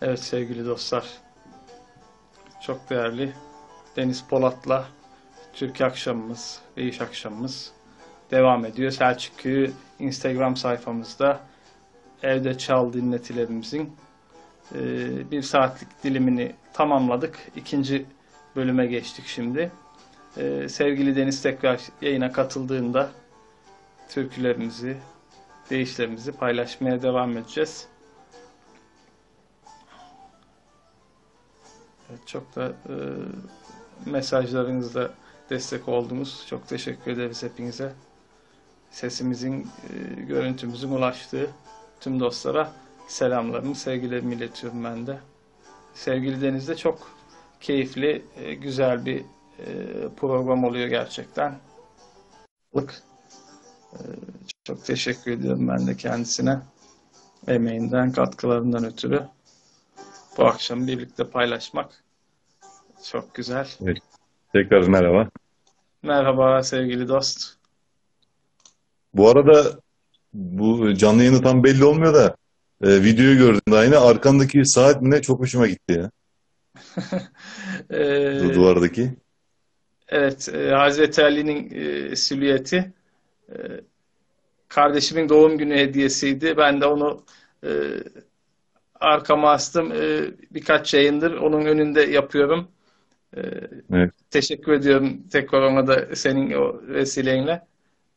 Evet sevgili dostlar, çok değerli Deniz Polat'la Türkiye akşamımız ve iş akşamımız devam ediyor. Selçukköy Instagram sayfamızda evde çal dinletilerimizin bir saatlik dilimini tamamladık. İkinci bölüme geçtik şimdi. Sevgili Deniz tekrar yayına katıldığında türkülerimizi, deyişlerimizi paylaşmaya devam edeceğiz. Evet, çok da mesajlarınızla destek oldunuz. Çok teşekkür ederiz hepinize. Sesimizin, görüntümüzün ulaştığı tüm dostlara selamlarımı, sevgilerimi iletiyorum ben de. Sevgili Deniz'de çok keyifli, güzel bir program oluyor gerçekten. Çok teşekkür ediyorum ben de kendisine. Emeğinden, katkılarından ötürü. Bu akşam birlikte paylaşmak çok güzel. Evet. Tekrar merhaba. Merhaba sevgili dost. Bu arada bu canlı yayını tam belli olmuyor da videoyu gördüm aynı. Arkandaki saat mi ne çok hoşuma gitti ya. Duvardaki. Evet, Hazreti Ali'nin silüeti kardeşimin doğum günü hediyesiydi. Ben de onu e, arkama astım. Birkaç yayındır onun önünde yapıyorum. Evet. Teşekkür ediyorum tekrar ona da senin o vesilenle.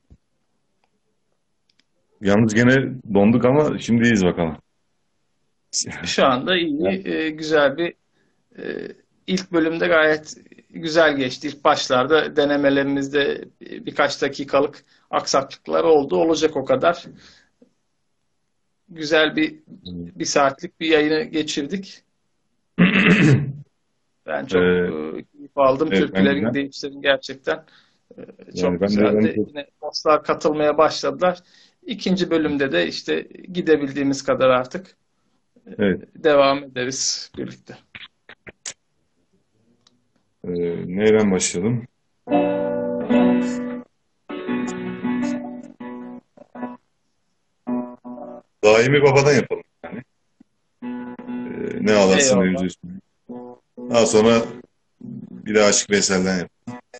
Yalnız gene donduk ama şimdi iyiyiz bakalım. Şu anda iyi, güzel bir ilk bölümde gayet güzel geçti. İlk başlarda denemelerimizde birkaç dakikalık aksaklıklar oldu. Olacak o kadar. Güzel bir saatlik bir yayını geçirdik. Ben çok keyif aldım. Evet, Türkülerin, deyişlerin gerçekten yani çok ben de güzeldi. Yine dostlar katılmaya başladılar. İkinci bölümde de işte gidebildiğimiz kadar artık evet. devam ederiz birlikte. Nereden başlayalım? Daimi Baba'dan yapalım yani. Ne ağlarsın ne Eyvallah. üzülsün. Daha sonra bir de Aşık Veysel'den yapalım.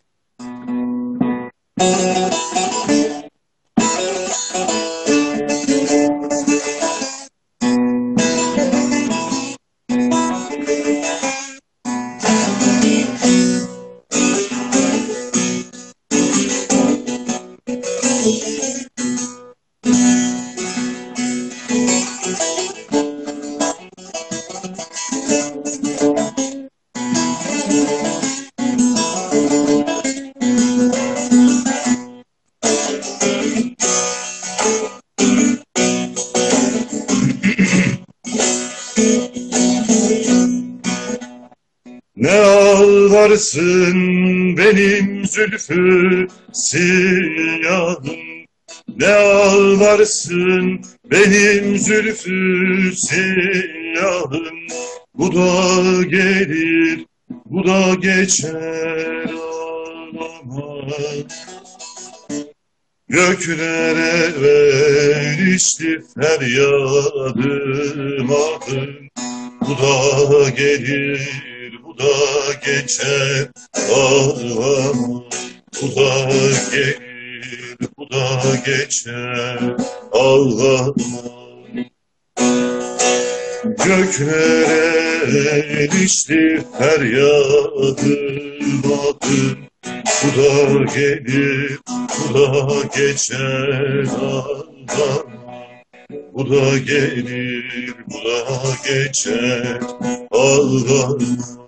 Ne ağlarsın benim zülfü siyahım, ne ağlarsın benim zülfü siyahım. Bu da gelir, bu da geçer ağlama. Göklere erişti feryadım ahım. Bu da gelir, bu da geçer ağlama. Bu da gelir, bu da geçer ağlama. Göklere erişti feryadım ahım. Bu da gelir, bu da geçer ağlama. Bu da gelir, bu da geçer ağlama.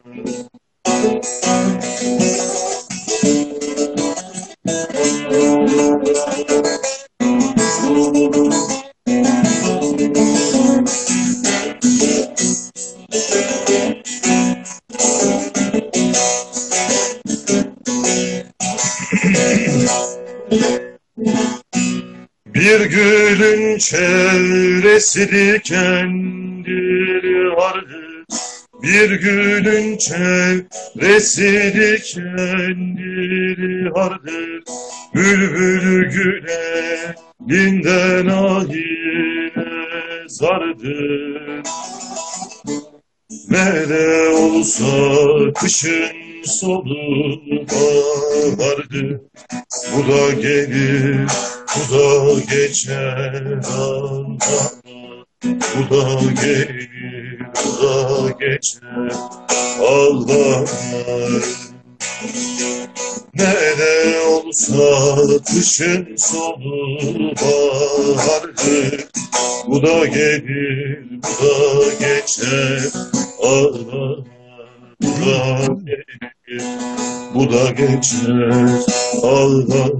Bir gülün çevresi dikendir vardır. Bir gülün çevresi dikendir vardır. Bülbül güle dinden ahine sardır. Ne de olsa kışın sonu bahardır. Bu da gelir, bu da geçer Allah. Bu da gelir, bu da geçer Allah. Ne de olsa kışın sonu bahardır. Bu da gelir, bu da geçer Allah. Bu da gelir, bu da geçer Allah.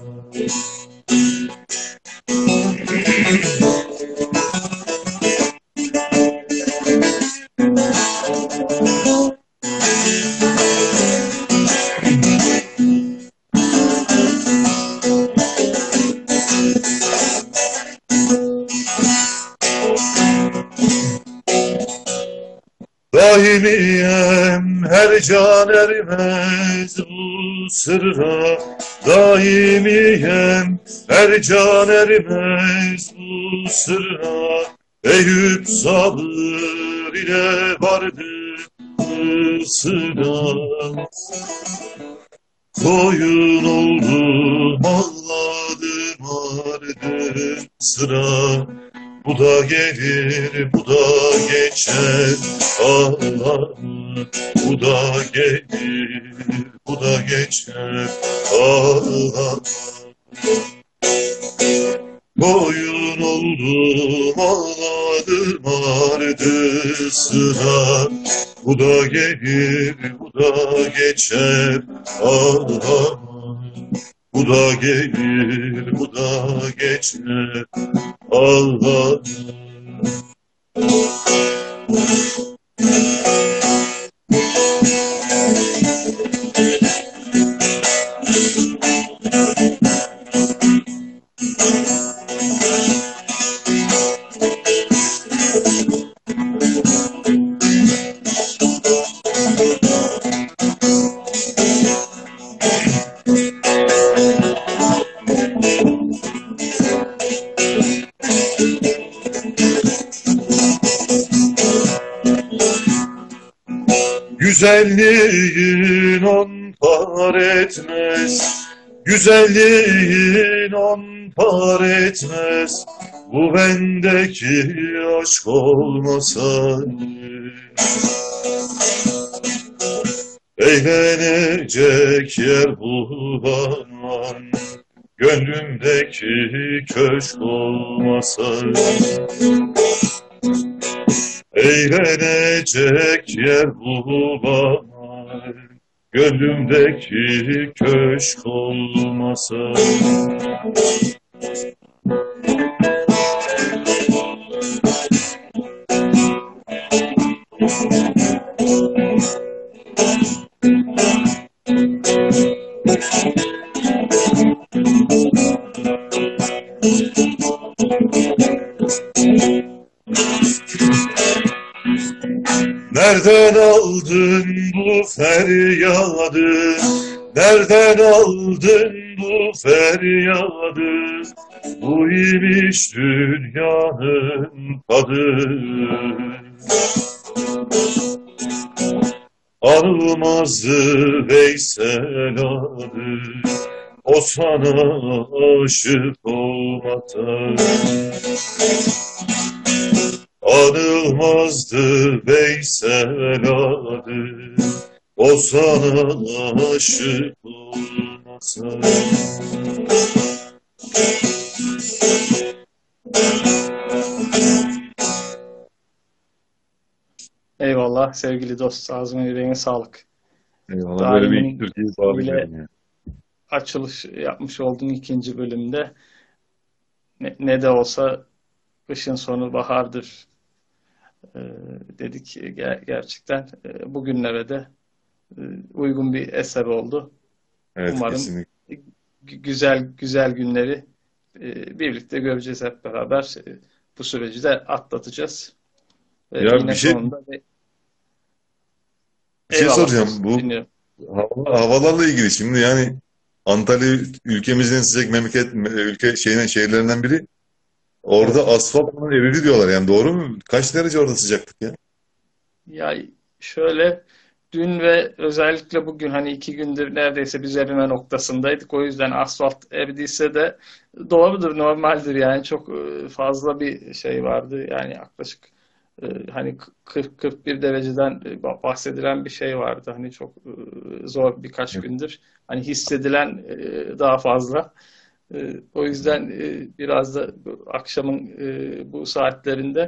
Daimiyem her can ermez bu sırra. Daimiyem her can ermez bu sırra. Eyüp sabır ile vardı sıra. Koyun oldum ağladım ardın sıra. Bu da gelir, bu da geçer Allah. Bu da gelir, bu da geçer Allah. Koyun oldum ağladım ardı sıra. Bu da gelir, bu da geçer Allah. Bu da gelir, bu da geçer Allah. Güzelliğin on par etmez, güzelliğin on par etmez. Bu bendeki aşk olmasaydı, eğlenecek yer bulamam. Gönlümdeki köşk olmasaydı, eğlenecek yer bulamam. Gönlümdeki köşk olmasa. Nereden aldın bu feryadı? Nereden aldın bu feryadı? Bu imiş dünyanın tadı. Anılmazdı Veysel adı, o sana aşık olmadan. Anılmazdı Veysel adı, o sana aşık olmasa. Eyvallah sevgili dost. Ağzına yüreğine sağlık. Eyvallah, böyle bir Türkiye'yi bağlayacağım ya. Açılış yapmış olduğun ikinci bölümde ne de olsa kışın sonu bahardır dedik. Gerçekten bugünlere de uygun bir eser oldu. Evet, Umarım kesinlikle. güzel günleri birlikte göreceğiz hep beraber. Bu süreci de atlatacağız. Ya Yine bir şey sonunda soracağım. dost, Bu dinliyorum. havalarla ilgili şimdi, yani Antalya ülkemizin en sıcak şehirlerinden biri. Orada Evet. asfalt falan eridi diyorlar. Yani doğru mu? Kaç derece orada sıcaklık ya? Ya şöyle, dün ve özellikle bugün hani 2 gündür neredeyse biz erime noktasındaydık. O yüzden asfalt eridiyse de doğrudur, normaldir yani. Çok fazla bir şey vardı. Yani yaklaşık hani 40-41 dereceden bahsedilen bir şey vardı. Hani çok zor birkaç gündür. Hani hissedilen daha fazla. O yüzden biraz da akşamın bu saatlerinde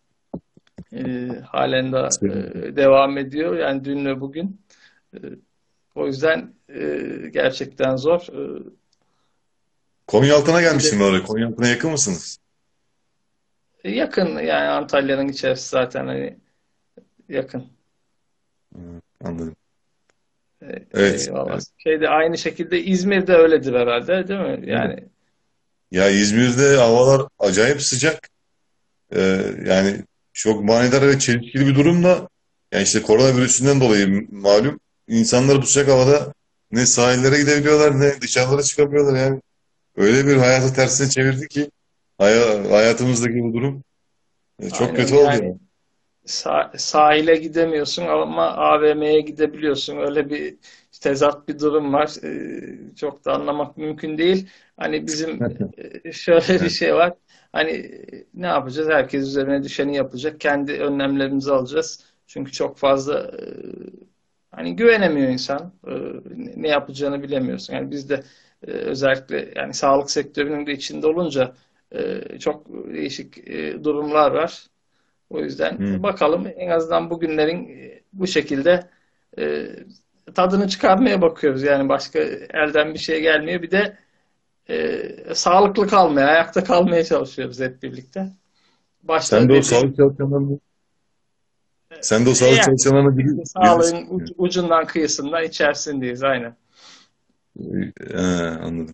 halen de devam ediyor. Yani dün ve bugün. E, O yüzden gerçekten zor. Konyaaltı'na Bir de gelmiştim oraya. Konyaaltı'na yakın mısınız? yakın, yani Antalya'nın içerisi zaten hani yakın. Hı, anladım. Evet. Eyvallah. Şeyde aynı şekilde İzmir'de öyledir herhalde, değil mi? Evet. Yani Ya İzmir'de havalar acayip sıcak. Yani çok manidar ve çelişkili bir durumla, yani işte koronavirüsünden dolayı malum, insanlar bu sıcak havada ne sahillere gidebiliyorlar ne dışarılara çıkabiliyorlar yani. Öyle bir hayatı tersine çevirdi ki hayatımızdaki bu durum çok aynen kötü oldu yani. yani. Sahile gidemiyorsun ama AVM'ye gidebiliyorsun. Öyle bir tezat bir durum var. Çok da anlamak mümkün değil. Hani bizim şöyle bir Evet. şey var. Hani ne yapacağız? Herkes üzerine düşeni yapacak. Kendi önlemlerimizi alacağız. Çünkü çok fazla hani güvenemiyor insan. Ne yapacağını bilemiyorsun. Yani biz de özellikle yani sağlık sektörünün de içinde olunca çok değişik durumlar var. O yüzden Hı. bakalım, en azından bugünlerin bu şekilde e, tadını çıkarmaya bakıyoruz. Yani başka elden bir şey gelmiyor. Bir de sağlıklı kalmaya, ayakta kalmaya çalışıyoruz hep birlikte. Sen Başta de o dediğim sağlık çalışanlarını sen de o sağlık yani çalışanlarına biz de birisin. sağlığın ucundan kıyısından içerisindeyiz aynen. Anladım.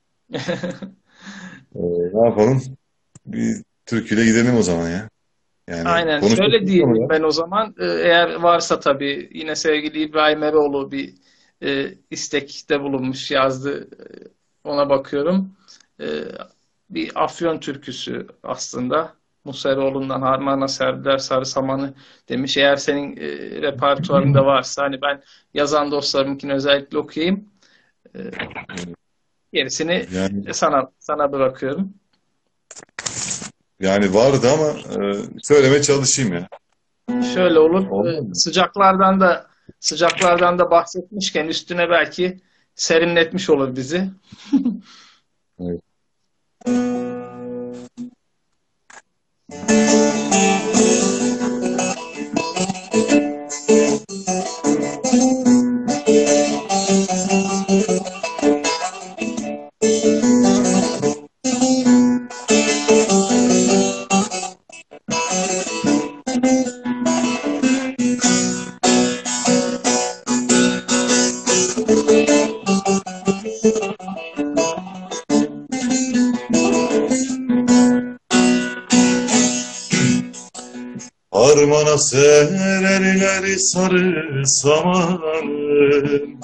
Ne yapalım? Bir türküyle gidelim o zaman ya. Yani Aynen, konuştuk şöyle ama diyelim ya. ben o zaman. Eğer varsa tabii, yine sevgili İbrahim Eroğlu bir istekte bulunmuş, yazdı. Ona bakıyorum. E, Bir Afyon türküsü aslında. Musa Eroğlu'ndan Harmana Serdiler Sarı Samanı demiş. Eğer senin repertuarında varsa hani ben yazan dostlarımınkini özellikle okuyayım. E, Gerisini Yani sana bırakıyorum. yani vardı ama söyleme çalışayım ya. Şöyle olur. Olmaz mı? Sıcaklardan da bahsetmişken üstüne belki serinletmiş olur bizi. Evet. Harmana sererler sarı samanı,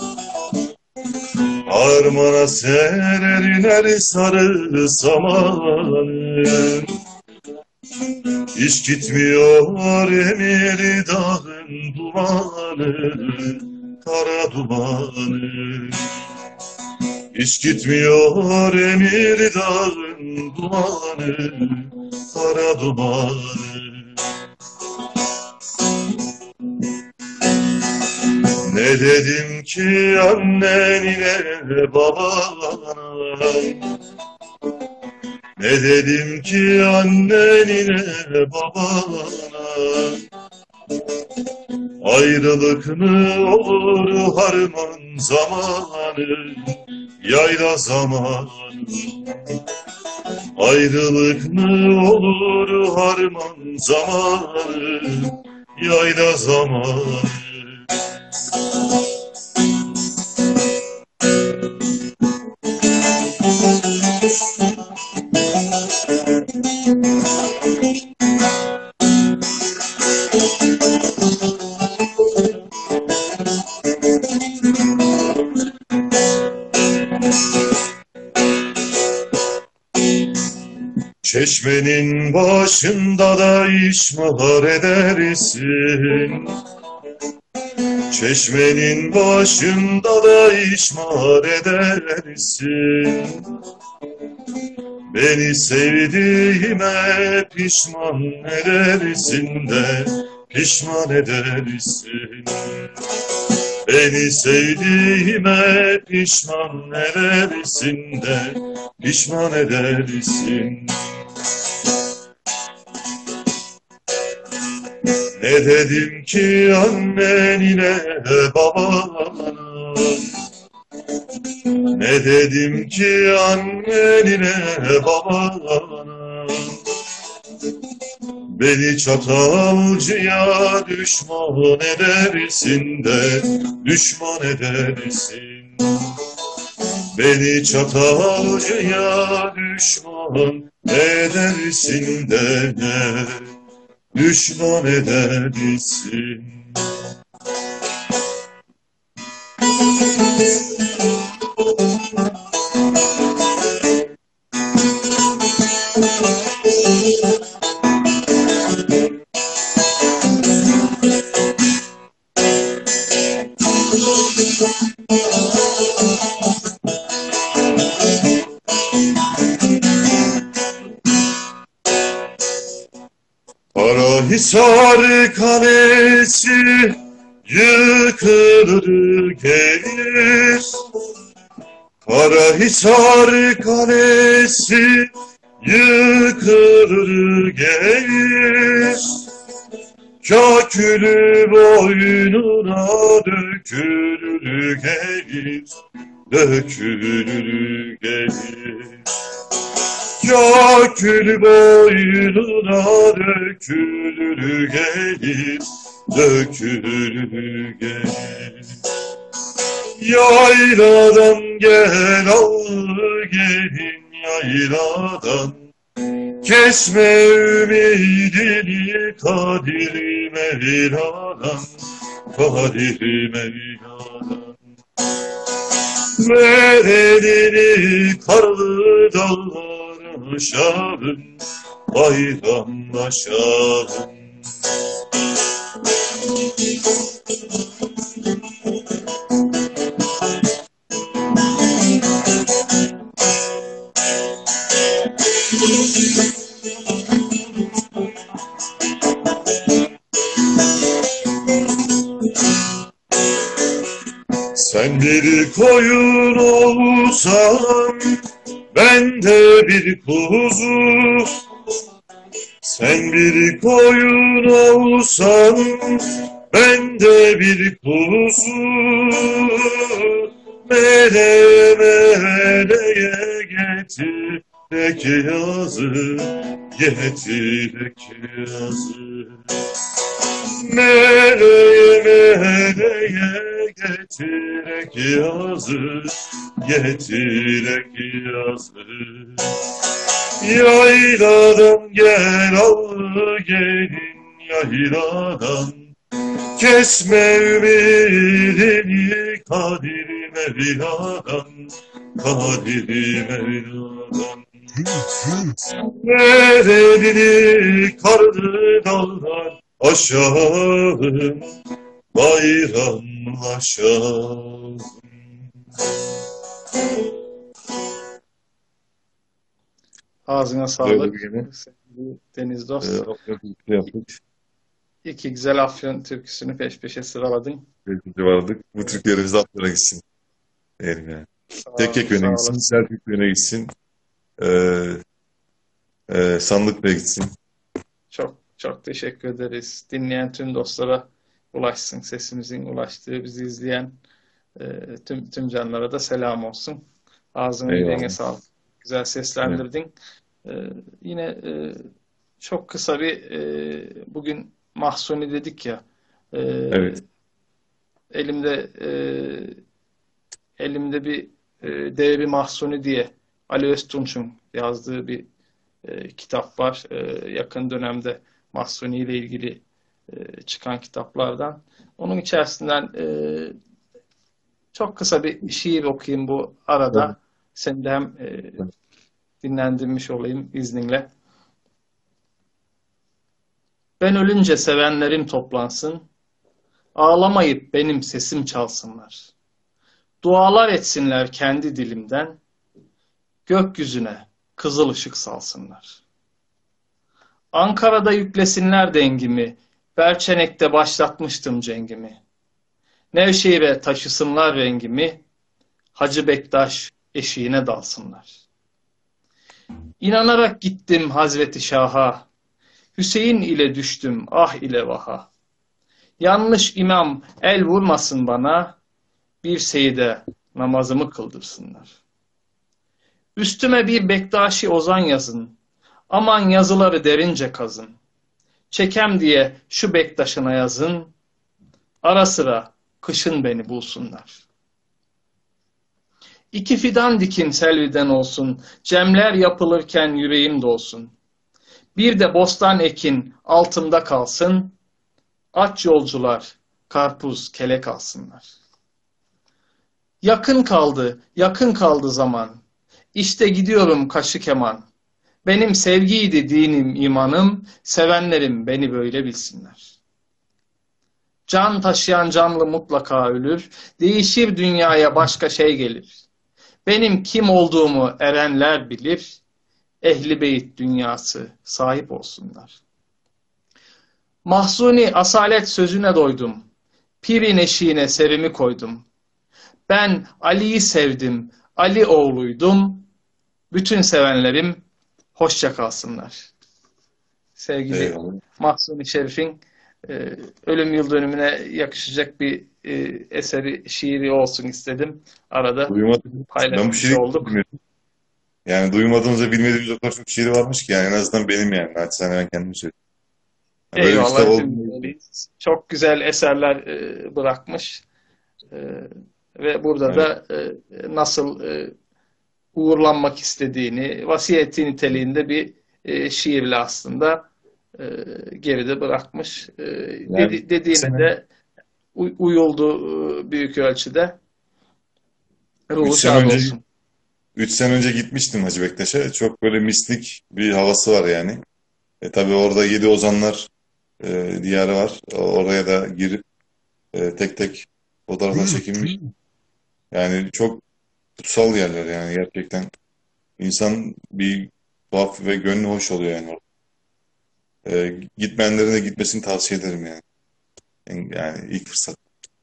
harmana sererler sarı samanı. Hiç gitmiyor emir dağın dumanı, kara dumanı. Hiç gitmiyor emir dağın dumanı, kara dumanı. Ne dedim ki annenine babana, ne dedim ki annenine babana, ayrılık mı olur harman zamanı, yayla zamanı. Ayrılık mı olur harman zamanı, yayla zamanı. Çeşmenin başında da işmar edersin. Çeşmenin başında da işmar edersin. Beni sevdiğime pişman edersin de pişman edersin. Beni sevdiğime pişman edersin de pişman edersin. Ne dedim ki annenine babana? Ne dedim ki annenine babana? Beni çatalcıya düşman edersin de düşman edersin. Beni çatalcıya düşman edersin de düşman edersin. Karahisar Kalesi yıkılır gelir. Karahisar Kalesi yıkılır gelir. Kakülü boynuna dökülür gelir. Dökülür gelir. Kakül boynuna dökülür gelir, dökülür gelir. Yayladan gel al gelin yayladan, kesme ümidini Kadir Mevla'dan, Kadir Mevla'dan. Ver elini karlı dağlara aşalım, bayramlaşalım. Sen bir koyun olsan, ben de bir kuzu. Sen bir koyun olsan, ben de bir kuzu. Mele meleye getirek yazı, getirek yazı. Meleye meleye getirek yazı, getirek yazı. Yayladan gel al gelin yayladan, kesme ümidini Kadir Mevla'dan, Kadir Mevla'dan. Ver elini karlı dağlar aşalım, bayramlaşalım. Ağzına Böyle sağlık. bir gene Sevgili Deniz Dost. yaptık. İki güzel Afyon türküsünü peş peşe sıraladın. Beşinci vardık. Bu Türklerimiz de Afyon'a gitsin. Diyelim yani. Sağ, Tekkek yöne sağ gitsin, olasın. Selçuk yöne gitsin, ee, Sandıklı'ya gitsin. Çok çok teşekkür ederiz. Dinleyen tüm dostlara ulaşsın. Sesimizin ulaştığı, bizi izleyen tüm canlara da selam olsun. Ağzına yüreğine Eyvallah. sağlık. Güzel Evet. seslendirdin. Yine çok kısa bir bugün Mahsuni dedik ya. E, Evet. elimde elimde bir Devri Mahsuni diye Ali Öztunç'un yazdığı bir kitap var. Yakın dönemde Mahsuni ile ilgili çıkan kitaplardan. Onun içerisinden çok kısa bir şiir okuyayım bu Evet. arada. Seni de hem dinlendirmiş olayım izninle. Ben ölünce sevenlerim toplansın, ağlamayıp benim sesim çalsınlar. Dualar etsinler kendi dilimden, gökyüzüne kızıl ışık salsınlar. Ankara'da yüklesinler dengimi, Berçenek'te başlatmıştım cengimi. Nevşehir'e taşısınlar rengimi, Hacı Bektaş eşiğine dalsınlar. İnanarak gittim Hazreti Şah'a, Hüseyin ile düştüm ah ile vaha. Yanlış imam el vurmasın bana, bir seyide namazımı kıldırsınlar. Üstüme bir Bektaşi ozan yazın, aman yazıları derince kazın. Çekem diye şu Bektaş'ına yazın, ara sıra kışın beni bulsunlar. İki fidan dikin selviden olsun, cemler yapılırken yüreğim dolsun. Bir de bostan ekin altımda kalsın, aç yolcular karpuz kelek alsınlar. Yakın kaldı zaman. İşte gidiyorum kaşı keman. Benim sevgiydi dinim, imanım, sevenlerim beni böyle bilsinler. Can taşıyan canlı mutlaka ölür, değişir dünyaya başka şey gelir. Benim kim olduğumu erenler bilir, ehli beyt dünyası sahip olsunlar. Mahzuni asalet sözüne doydum, pirin eşiğine serimi koydum. Ben Ali'yi sevdim, Ali oğluydum, bütün sevenlerim hoşça kalsınlar. Sevgili Eyvallah. Mahzuni Şerif'in ölüm yıl dönümüne yakışacak bir eseri, şiiri olsun istedim. Arada Duymadım. Ben bu paylaşmış şiiri olduk. bilmiyorum. Yani duymadığımız ve bilmediğimiz o kadar çok şiiri varmış ki yani en azından benim yani. Naçizane ben kendim söyleyeyim. Yani böyle bir kitap Eyvallah, oldu. hepimiz öyleyiz. Çok güzel eserler bırakmış. E, Ve burada Evet. da nasıl uğurlanmak istediğini, vasiyeti niteliğinde bir şiirle aslında geride bırakmış. Yani Dediğine sene, de uyuldu büyük ölçüde. 3 Ruhu sene şad önce olsun. 3 sene önce gitmiştim Hacı Bektaş'a. Çok böyle mistik bir havası var yani. Tabii orada Yedi Ozanlar diyarı var. Oraya da girip tek tek fotoğraflar çekilmiş. Yani çok kutsal yerler yani gerçekten. İnsan bir tuhaf ve gönlü hoş oluyor yani orada. Gitmeyenlerin de gitmesini tavsiye ederim yani. Yani ilk fırsat.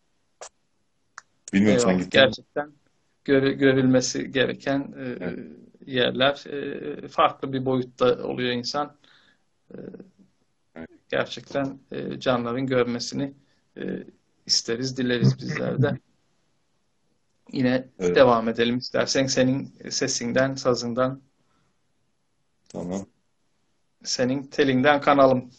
Bilmiyorum sen Eyvallah. gittin mi? Gerçekten görülmesi gereken Evet. yerler. Farklı bir boyutta oluyor insan. E, Evet. Gerçekten canların görmesini e, isteriz, dileriz bizler de. Yine Evet, devam edelim istersen, senin sesinden, sazından, tamam. senin telinden kanalım.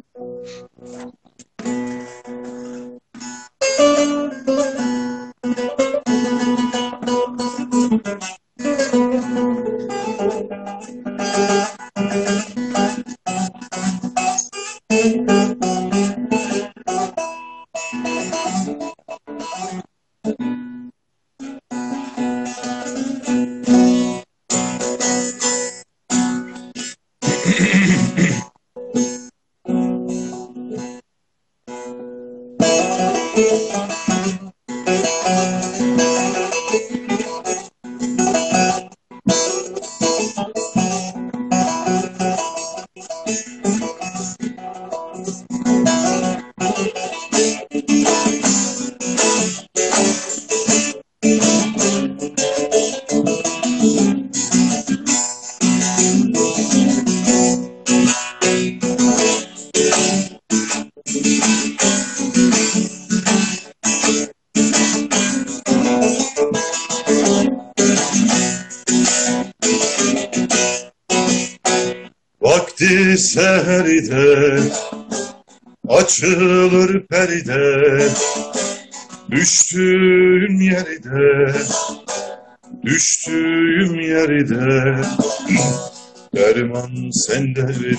Vakti seheride açılır peride, düştüğüm yerde, düştüğüm yerde, derman sendedir.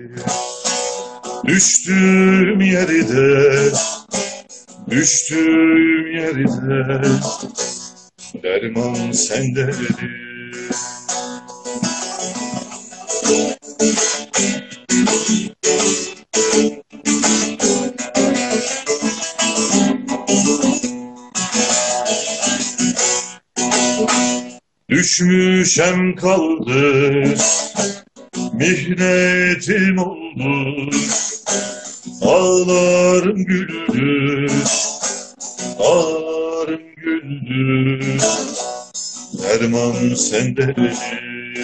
Düştüğüm yerde, düştüğüm yerde, derman sendedir. Düşmüşem kaldı, mihnetim oldu. Ağlarım güldü, ağlarım güldü. Derman sende benim.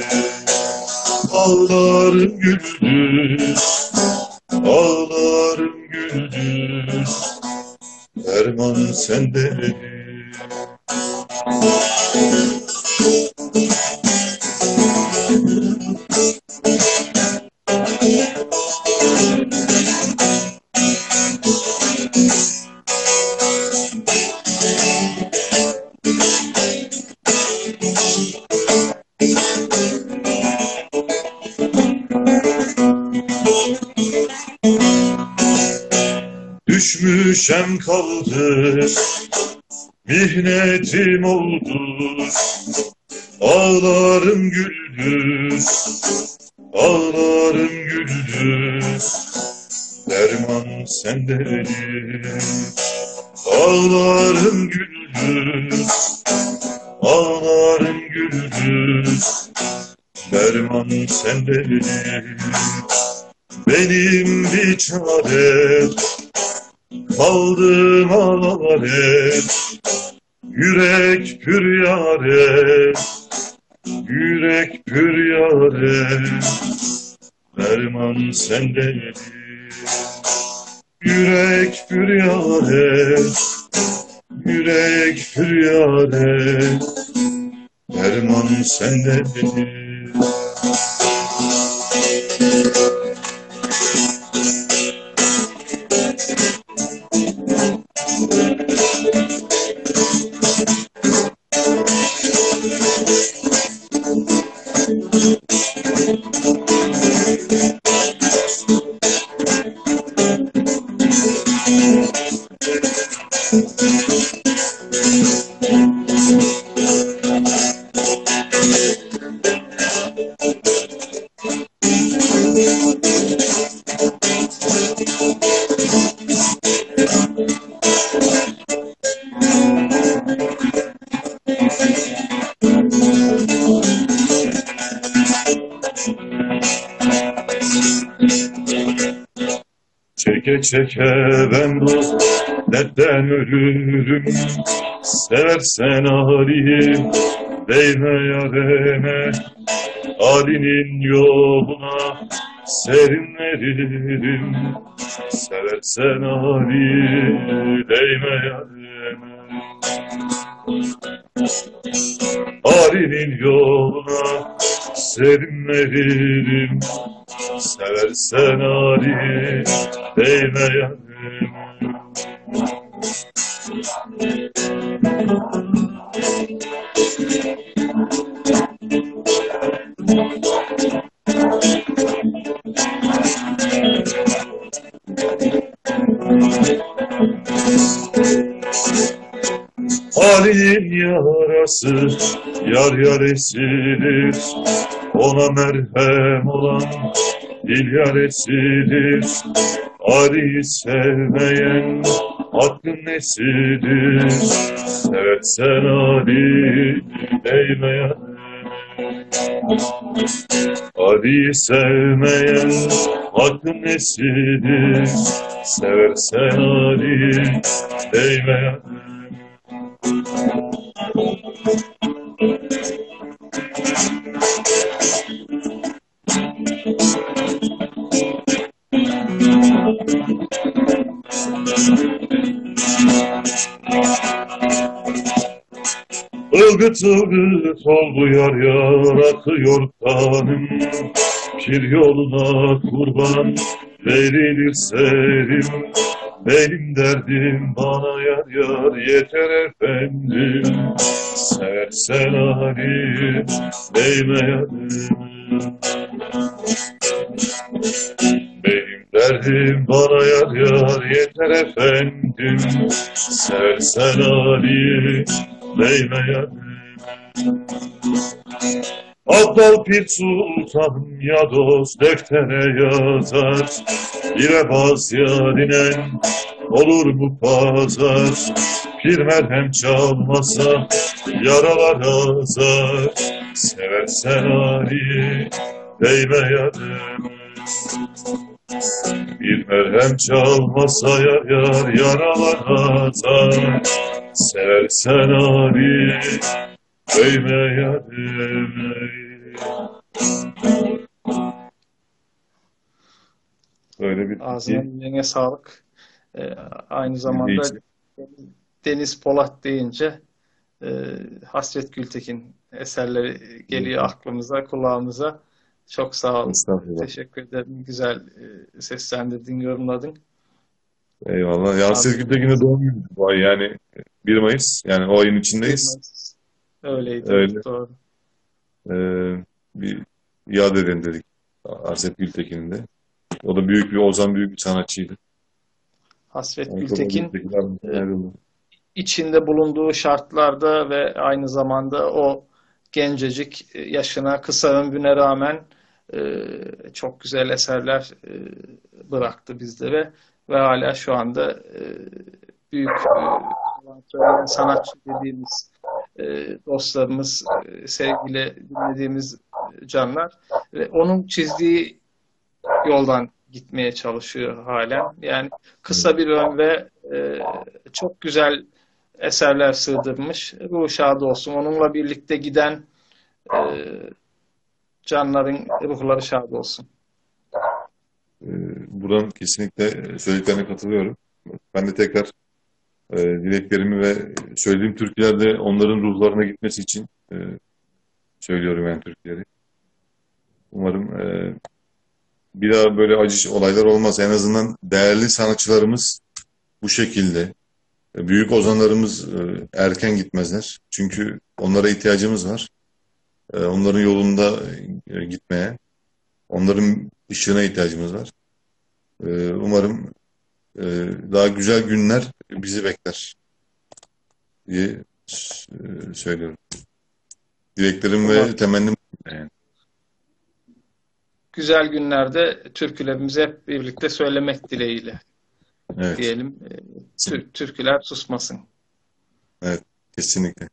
Ağlarım güldü, ağlarım güldü. Derman sende benim. Düşmüşem kaldı, mihnetim oldu. Ağlarım güldü, ağlarım güldü. Derman sende benim. Ağlarım güldü, ağlarım güldü. Derman sende benim. Benim bir çare kaldım ağlare. Yürek pür yare, yürek pür yare. Derman sende benim. Yürek pür yare, yürek pür yare. Derman sende benim. Çeke çeke ben bu dertten ölürüm. Seversen Ali'yi değme yareme. Ali'nin yoluna serinlenirim. Seversen Ali'yi değme yareme. Ali'nin yoluna serinlenirim. Seversen Ali'yi değme yareme. Ali'nin yarası yar yar esilir. Ona merhem olan dil yar esilir. Ali'yi sevmeyen hakkın nesidir? Seversen Ali değme yareme. Ali'yi sevmeyen hakkın nesidir? Seversen Ali değme yareme. Ilgıt ılgıt oldu yar yar akıyor kanım. Pir yoluna kurban verilir serim. Benim derdim bana yar yar yeter efendim. Seversen Ali değme yareme. Benim derdim bana yar yar yeter efendim. Seversen Ali değme yareme. Abdal Pir Sultan ya dost deftere yazar. Bire baz yarinen olur mu pazar? Bir merhem çalmasa yaralar azar. Seversen Ali değme yarim. Bir merhem çalmasa yaralar azar. Seversen Ali değme yarim. Böyle bir Ağzına yüreğine sağlık. Aynı zamanda dinleyici. Deniz Polat deyince Hasret Gültekin eserleri geliyor aklımıza, kulağımıza. Çok sağ ol. Estağfurullah. Teşekkür ederim. Güzel seslendirdin, yorumladın. Eyvallah. Yasin Gültekin'de doğum günü bu ay, yani 1 Mayıs. Yani o ayın içindeyiz. Öyleydi. Öyle. Doğru. Bir yad edelim dedik Hasret Gültekin'in de. O da büyük bir ozan, büyük bir sanatçıydı. Hasret Yani Gültekin ayrıldı. içinde bulunduğu şartlarda ve aynı zamanda o gencecik yaşına, kısa ömrüne rağmen çok güzel eserler bıraktı bizlere ve hala şu anda büyük söyleyen sanatçı dediğimiz dostlarımız, sevgili dinlediğimiz canlar ve onun çizdiği yoldan gitmeye çalışıyor halen. Yani kısa bir ömre çok güzel eserler sığdırmış. Ruhu şad olsun. Onunla birlikte giden canların ruhları şad olsun. Buradan kesinlikle söylediklerine katılıyorum. Ben de tekrar dileklerimi ve söylediğim türkülerde onların ruhlarına gitmesi için söylüyorum yani türküleri. Umarım bir daha böyle acı olaylar olmaz. En azından değerli sanatçılarımız bu şekilde, büyük ozanlarımız erken gitmezler. Çünkü onlara ihtiyacımız var. Onların yolunda gitmeye, onların ışığına ihtiyacımız var. Umarım daha güzel günler bizi bekler diye söylüyorum. Dileklerim ve temennim yani. Güzel günlerde türkülerimizi hep birlikte söylemek dileğiyle Evet, diyelim. Türküler susmasın. evet, kesinlikle.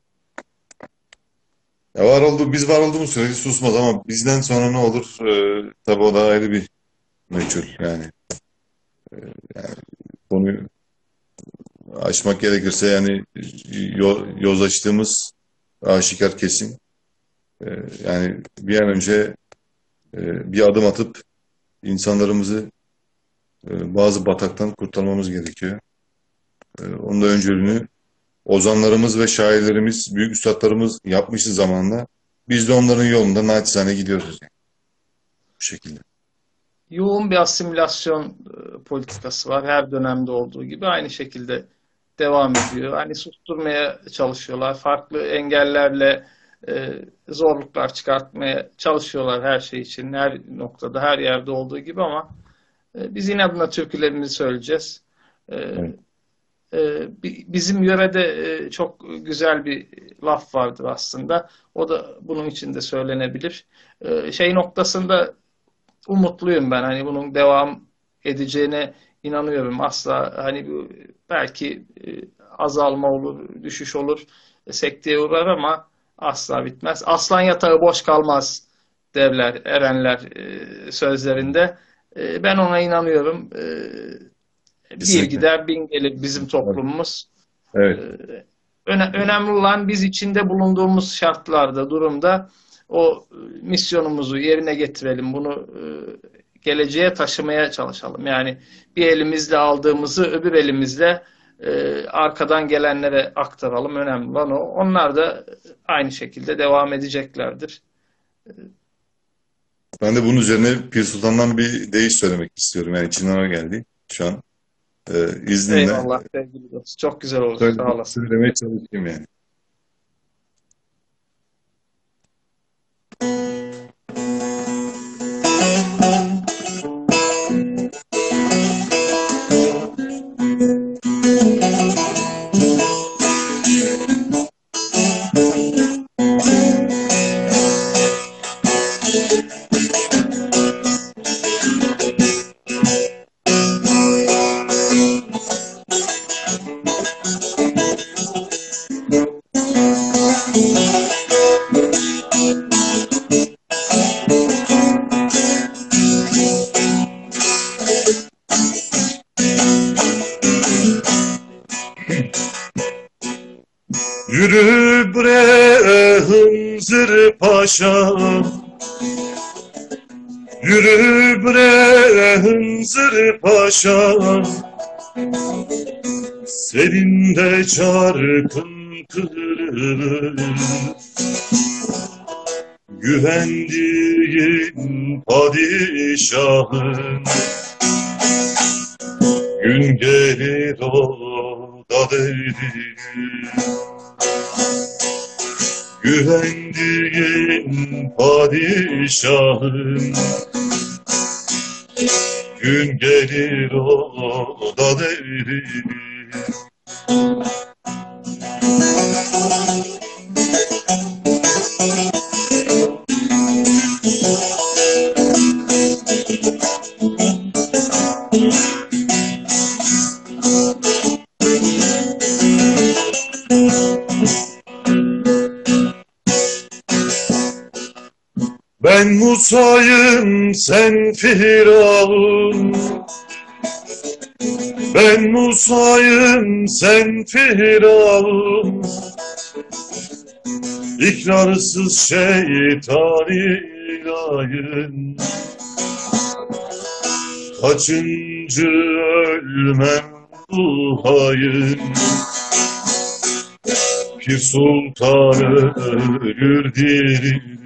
Ya biz var olduğumuz sürece susmaz ama bizden sonra ne olur? Tabii o da ayrı bir meçhul yani. Yani konuyu açmak gerekirse yani yozlaştığımız aşikar kesin. Yani bir an önce bir adım atıp insanlarımızı bazı bataktan kurtarmamız gerekiyor. Onun da öncülüğünü ozanlarımız ve şairlerimiz, büyük üstadlarımız yapmışız zamanında. Biz de onların yolunda naçizane gidiyoruz yani. Bu şekilde. Yoğun bir asimilasyon politikası var. Her dönemde olduğu gibi aynı şekilde devam ediyor. Hani susturmaya çalışıyorlar. Farklı engellerle zorluklar çıkartmaya çalışıyorlar her şey için. Her noktada, her yerde olduğu gibi ama biz inadına türkülerimizi söyleyeceğiz. Evet. Bizim yörede çok güzel bir laf vardır aslında. O da bunun için de söylenebilir. Şey noktasında umutluyum ben. Hani bunun devam edeceğine inanıyorum. Asla hani belki azalma olur, düşüş olur, sekteye uğrar ama asla bitmez. Aslan yatağı boş kalmaz derler erenler sözlerinde. Ben ona inanıyorum. Bir Kesinlikle. gider bin gelir bizim toplumumuz. Evet. Önemli olan biz içinde bulunduğumuz şartlarda, durumda o misyonumuzu yerine getirelim. Bunu geleceğe taşımaya çalışalım. Yani bir elimizle aldığımızı öbür elimizle arkadan gelenlere aktaralım. Önemli olan o. Onlar da aynı şekilde devam edeceklerdir. Ben de bunun üzerine Pir Sultan'dan bir deyiş söylemek istiyorum. Yani içimden o geldi şu an. İzninle Eyvallah sevgili dost. Çok güzel oldu. Sağ olasın. söylemeye çalışayım yani. Yürü bre Hınzır Paşa, yürü bre Hınzır Paşa, senin de çarkın kırılır. Güvendiğin padişahın gün gelir o da devrilir. Güvendiğin padişahın gün gelir o da devrilir. Ben Musa'yım, sen Firavun. Ben Musa'yım, sen Firavun. İkrarsız şeytan ilahın. Kaçıncı ölmem bu hain. Pir Sultan ölür dirilir.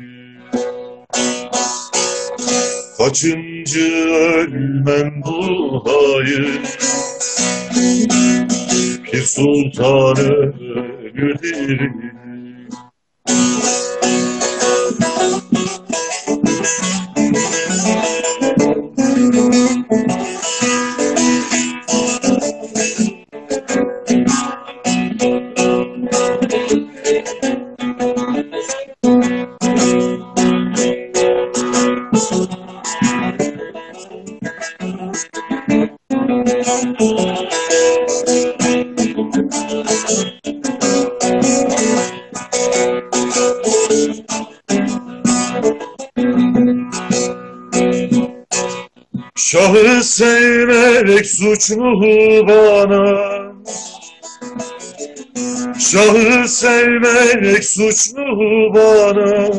Kaçıncı ölmem bu hain. Pir Sultan ölür dirilir. Şahı sevmek suç mu bana? Şahı sevmek suç mu bana?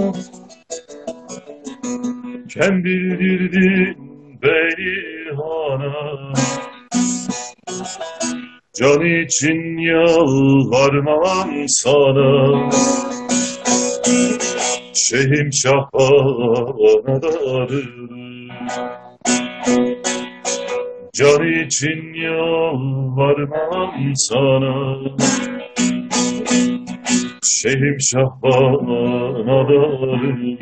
Kem bildirdin beni hana. Can için yalvarmam sana. Şeyhim Şah bana darılır. Can için yalvarmam sana. Şeyhim Şah bana darılır.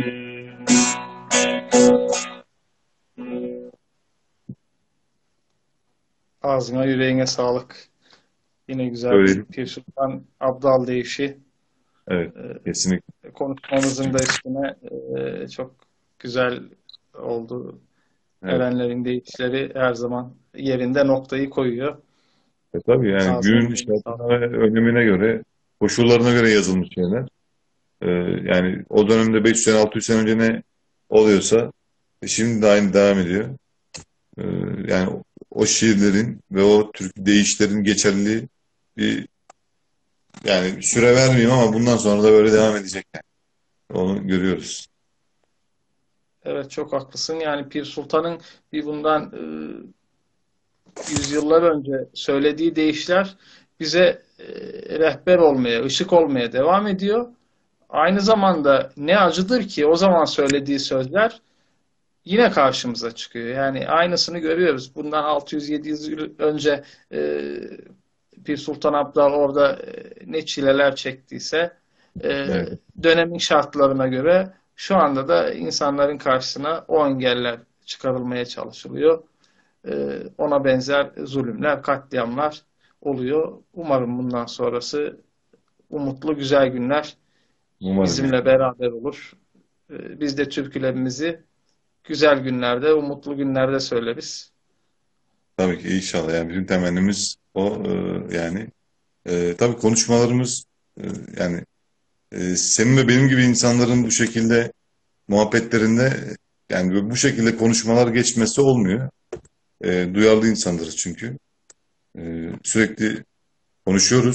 Ağzına yüreğine sağlık. Yine güzel Öyle. Pir Sultan Abdal deyişi. Evet, kesinlikle. Konuşmamızın da üstüne çok güzel oldu. Evet. Erenlerin deyişleri her zaman yerinde noktayı koyuyor. Tabii yani Ağzına günün yüreğine şartına sağlık. ve önemine göre, koşullarına göre yazılmış şeyler. Yani o dönemde 500 sene, 600 sene önce ne oluyorsa şimdi de aynı devam ediyor. Yani o şiirlerin ve o Türk deyişlerin geçerliliği bir yani süre vermeyeyim ama bundan sonra da böyle devam edecek yani. Onu görüyoruz. Evet, çok haklısın. Yani Pir Sultan'ın bir bundan yüzyıllar önce söylediği deyişler bize rehber olmaya, ışık olmaya devam ediyor. Aynı zamanda ne acıdır ki o zaman söylediği sözler yine karşımıza çıkıyor. Yani aynısını görüyoruz. Bundan 600-700 yıl önce Pir Sultan Abdal orada ne çileler çektiyse Evet. dönemin şartlarına göre şu anda da insanların karşısına o engeller çıkarılmaya çalışılıyor. Ona benzer zulümler, katliamlar oluyor. Umarım bundan sonrası umutlu, güzel günler Umarım. bizimle beraber olur. Biz de türkülerimizi güzel günlerde, umutlu günlerde söyleriz. Tabii ki inşallah. Yani bizim temennimiz o yani. Tabii konuşmalarımız yani senin ve benim gibi insanların bu şekilde muhabbetlerinde yani bu şekilde konuşmalar geçmesi olmuyor. Duyarlı insanlarız çünkü. Sürekli konuşuyoruz.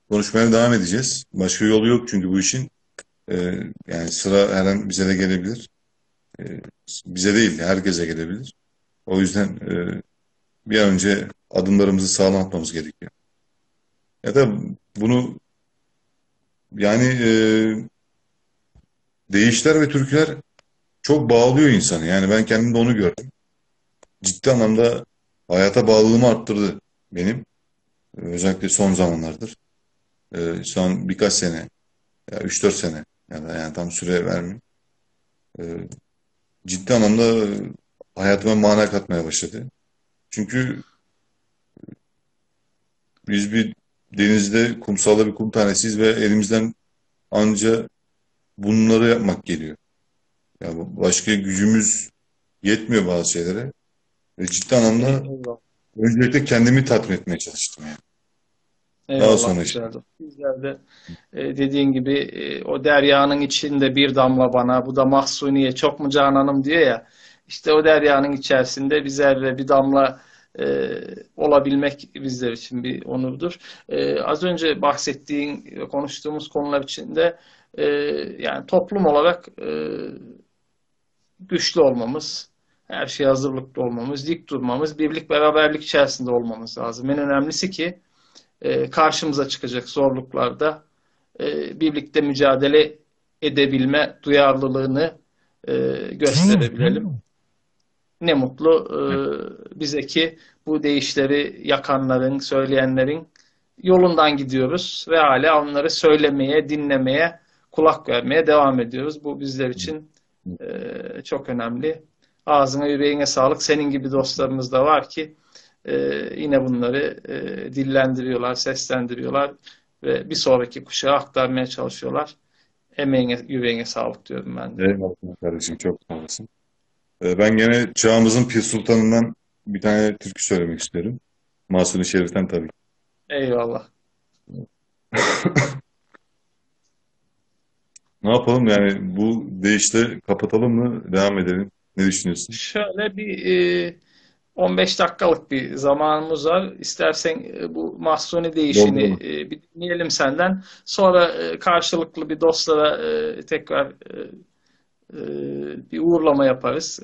konuşmaya devam edeceğiz. Başka yolu yok çünkü bu işin. Yani sıra her an bize de gelebilir. Bize değil, herkese gelebilir. O yüzden bir an önce adımlarımızı sağlam atmamız gerekiyor. Ya da bunu yani deyişler ve türküler çok bağlıyor insanı. Yani ben kendimde onu gördüm. Ciddi anlamda hayata bağlılığımı arttırdı benim. Özellikle son zamanlardır. Son birkaç sene, ya 3-4 sene ya da yani tam süre vermeyeyim. Ee, Ciddi anlamda hayatıma mana katmaya başladı. Çünkü biz bir denizde, kumsalda bir kum tanesiyiz ve elimizden anca bunları yapmak geliyor. Ya başka gücümüz yetmiyor bazı şeylere. Ve ciddi anlamda Eyvallah. öncelikle kendimi tatmin etmeye çalıştım yani. Daha Eyvallah sonra işte. güzeldi. Bizler de dediğin gibi o deryanın içinde bir damla bana, bu da Mahsuniye çok mu cananım diyor ya. İşte o deryanın içerisinde bir zerre, bir damla olabilmek bizler için bir onurdur. Az önce bahsettiğin, konuştuğumuz konular içinde yani toplum olarak güçlü olmamız, her şeye hazırlıklı olmamız, dik durmamız, birlik beraberlik içerisinde olmamız lazım. En önemlisi ki karşımıza çıkacak zorluklarda birlikte mücadele edebilme duyarlılığını gösterebilelim. Ne mutlu bize ki bu deyişleri yakanların, söyleyenlerin yolundan gidiyoruz ve hala onları söylemeye, dinlemeye, kulak vermeye devam ediyoruz. Bu bizler için çok önemli. Ağzına yüreğine sağlık. Senin gibi dostlarımız da var ki yine bunları dillendiriyorlar, seslendiriyorlar ve bir sonraki kuşağa aktarmaya çalışıyorlar. Emeğine, yüreğine sağlık diyorum ben de. Eyvallah kardeşim, çok sağ olasın. Ben gene çağımızın Pir Sultanı'ndan bir tane türkü söylemek istiyorum. Mahsuni Şerif'ten tabii. Eyvallah. Ne yapalım yani, bu deyişle kapatalım mı? Devam edelim. Ne düşünüyorsun? Şöyle bir 15 dakikalık bir zamanımız var. İstersen bu Mahsuni değişini Dolduralım. bir dinleyelim senden. Sonra karşılıklı bir dostlara tekrar e, bir uğurlama yaparız.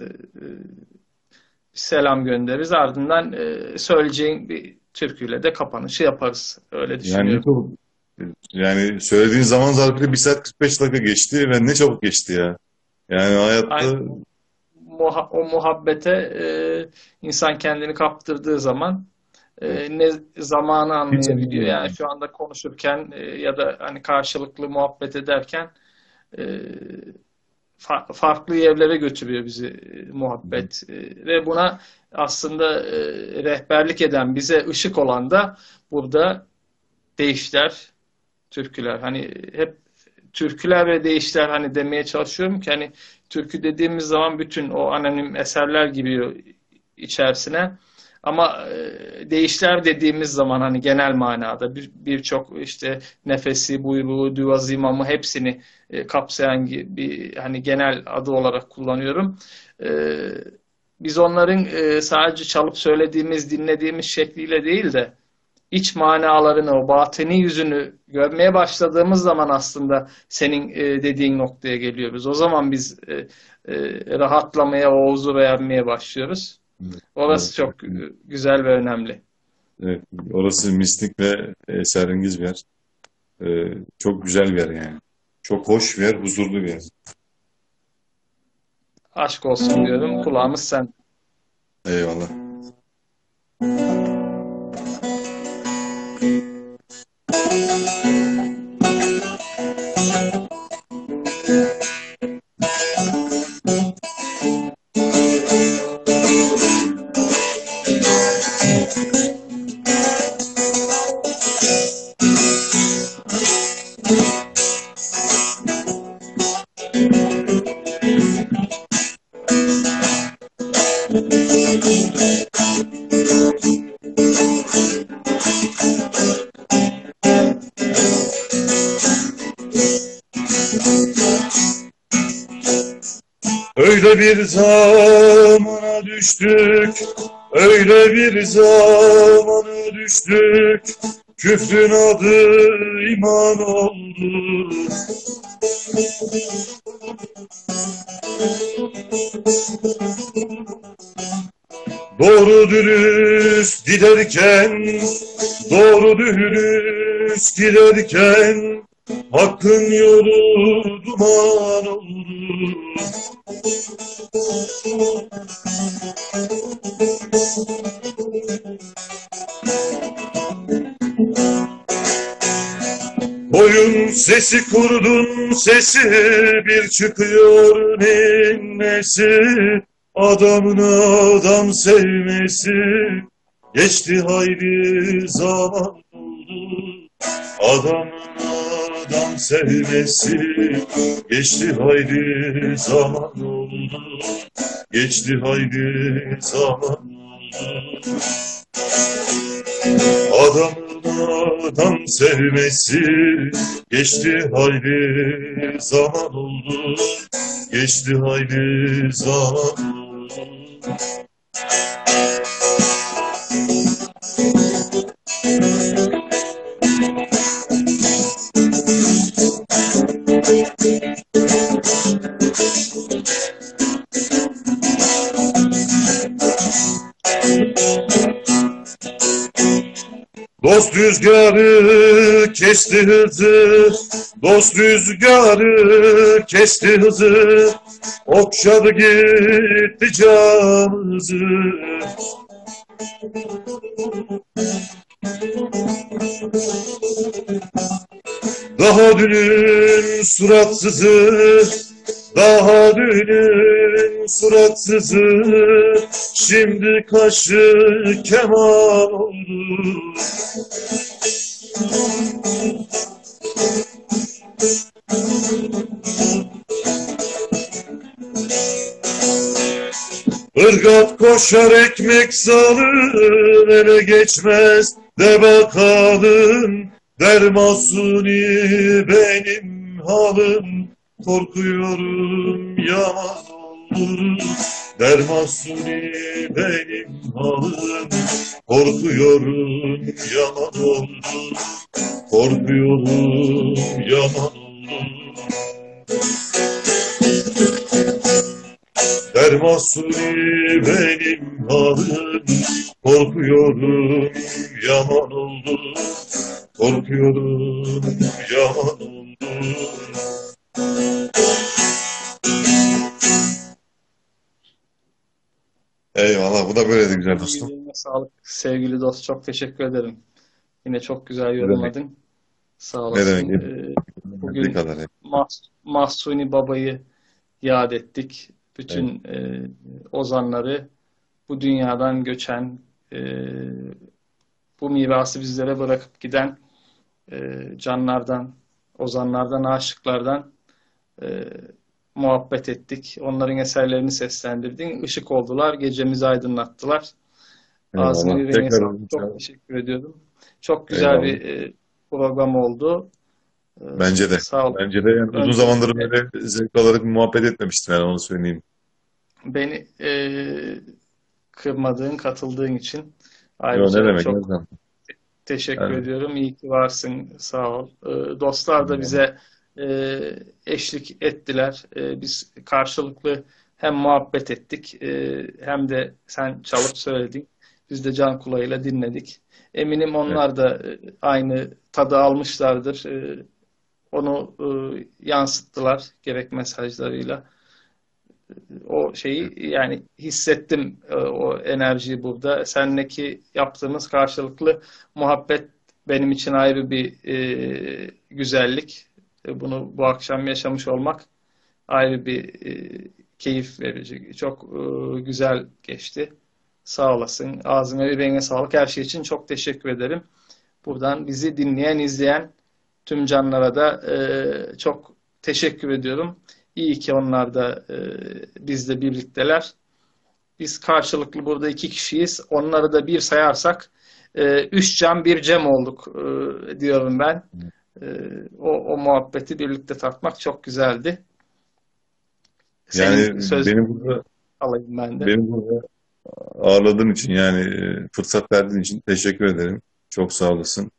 Selam göndeririz. Ardından söyleyeceğin bir türküyle de kapanışı yaparız. Öyle Yani ne düşünüyorum. çabuk. Yani söylediğin zaman zarfıyla 1 saat 45 dakika geçti ve ne çabuk geçti ya. Yani hayatta Aynen o muhabbete insan kendini kaptırdığı zaman ne zamanı hiç anlayabiliyor. anlamıyorum Yani yani. şu anda konuşurken ya da hani karşılıklı muhabbet ederken e, farklı yerlere götürüyor bizi muhabbet. Ve buna aslında rehberlik eden, bize ışık olan da burada deyişler, türküler. Hani hep türküler ve deyişler hani demeye çalışıyorum ki hani türkü dediğimiz zaman bütün o anonim eserler giriyor içerisine. Ama deyişler dediğimiz zaman hani genel manada birçok işte nefesi, buyruğu, düvaz imamı hepsini kapsayan bir hani genel adı olarak kullanıyorum. E, Biz onların sadece çalıp söylediğimiz, dinlediğimiz şekliyle değil de iç manalarını, o batini yüzünü görmeye başladığımız zaman aslında senin dediğin noktaya geliyoruz. O zaman biz rahatlamaya, o huzura ermeye başlıyoruz. Orası Evet. çok güzel ve önemli. Evet. Orası mistik ve esrarengiz bir yer. Çok güzel bir yer yani. Çok hoş bir yer, huzurlu bir yer. Aşk olsun diyorum. Kulağımız sen. Eyvallah. Öyle bir zamana düştük, öyle bir zamana düştük. küfrün adı iman oldu. Doğru dürüst giderken, doğru dürüst giderken, hakkın yolu duman oldu. Boyun sesi kurdun sesi, bir çıkıyor ninnesi, adamın adam sevmesi, geçti hayli zaman oldu. Adamın adam sevmesi, geçti hayli zaman oldu. Geçti hayli zaman oldu. Adamın adam sevmesi, geçti hayli zaman oldu. Geçti hayli zaman oldu. Dost rüzgarı kesti hızı, dost rüzgarı kesti hızı, okşadı gitti canımızı. Daha dünün suratsızı, daha dünün suratsızı, şimdi kaşı keman oldu. Irgat koşar ekmek salır, ele geçmez de bakalım, der Mahsuni benim halim, korkuyorum yamaz olur. Der Mahsuni benim halim, korkuyorum yaman olur. Korkuyorum yaman olur. Der Mahsuni benim halim, korkuyorum yaman oldu. Korkuyorum yaman oldu. Eyvallah, bu da böyleydi güzel dostum. Yüreğine sağlık sevgili dost. Çok teşekkür ederim. Yine çok güzel Ne demek? yorumladın. Sağ Ne olasın. demek? Ne Bugün kadar. Mahsuni Baba'yı yad ettik. Evet. Bütün ozanları, bu dünyadan göçen, bu mirası bizlere bırakıp giden canlardan, ozanlardan, aşıklardan muhabbet ettik. Onların eserlerini seslendirdin. Işık oldular, gecemizi aydınlattılar. Ağzına Eyvallah. yüreğine Tekrar sağlık. Çok teşekkür ediyorum. Çok güzel eyvallah. bir program oldu. Bence de. Sağ ol. Bence de yani uzun Öncelikle zamandır böyle zevk alarak bir muhabbet etmemiştim, yani onu söyleyeyim. beni kırmadığın, katıldığın için Yo, ne ayrıca demek? Ne çok demek? teşekkür Yani, ediyorum. İyi ki varsın. Sağ ol. Dostlar da eyvallah. bize eşlik ettiler. Biz karşılıklı hem muhabbet ettik, hem de sen çalıp söyledin. Biz de can kulağıyla dinledik. Eminim Evet. onlar da aynı tadı almışlardır. Onu yansıttılar gerek mesajlarıyla. O şeyi yani hissettim, o enerjiyi burada. Seninleki yaptığımız karşılıklı muhabbet benim için ayrı bir güzellik. Bunu bu akşam yaşamış olmak ayrı bir keyif verici. Çok güzel geçti. Sağ olasın. Ağzına yüreğine sağlık. Her şey için çok teşekkür ederim. Buradan bizi dinleyen, izleyen tüm canlara da çok teşekkür ediyorum. İyi ki onlar da bizle birlikteler. Biz karşılıklı burada iki kişiyiz. Onları da bir sayarsak üç can bir cem olduk diyorum ben. O muhabbeti birlikte tatmak çok güzeldi. Senin Yani söz alayım ben de. beni burada ağırladığın için, yani fırsat verdiğin için teşekkür ederim. Çok sağ olasın.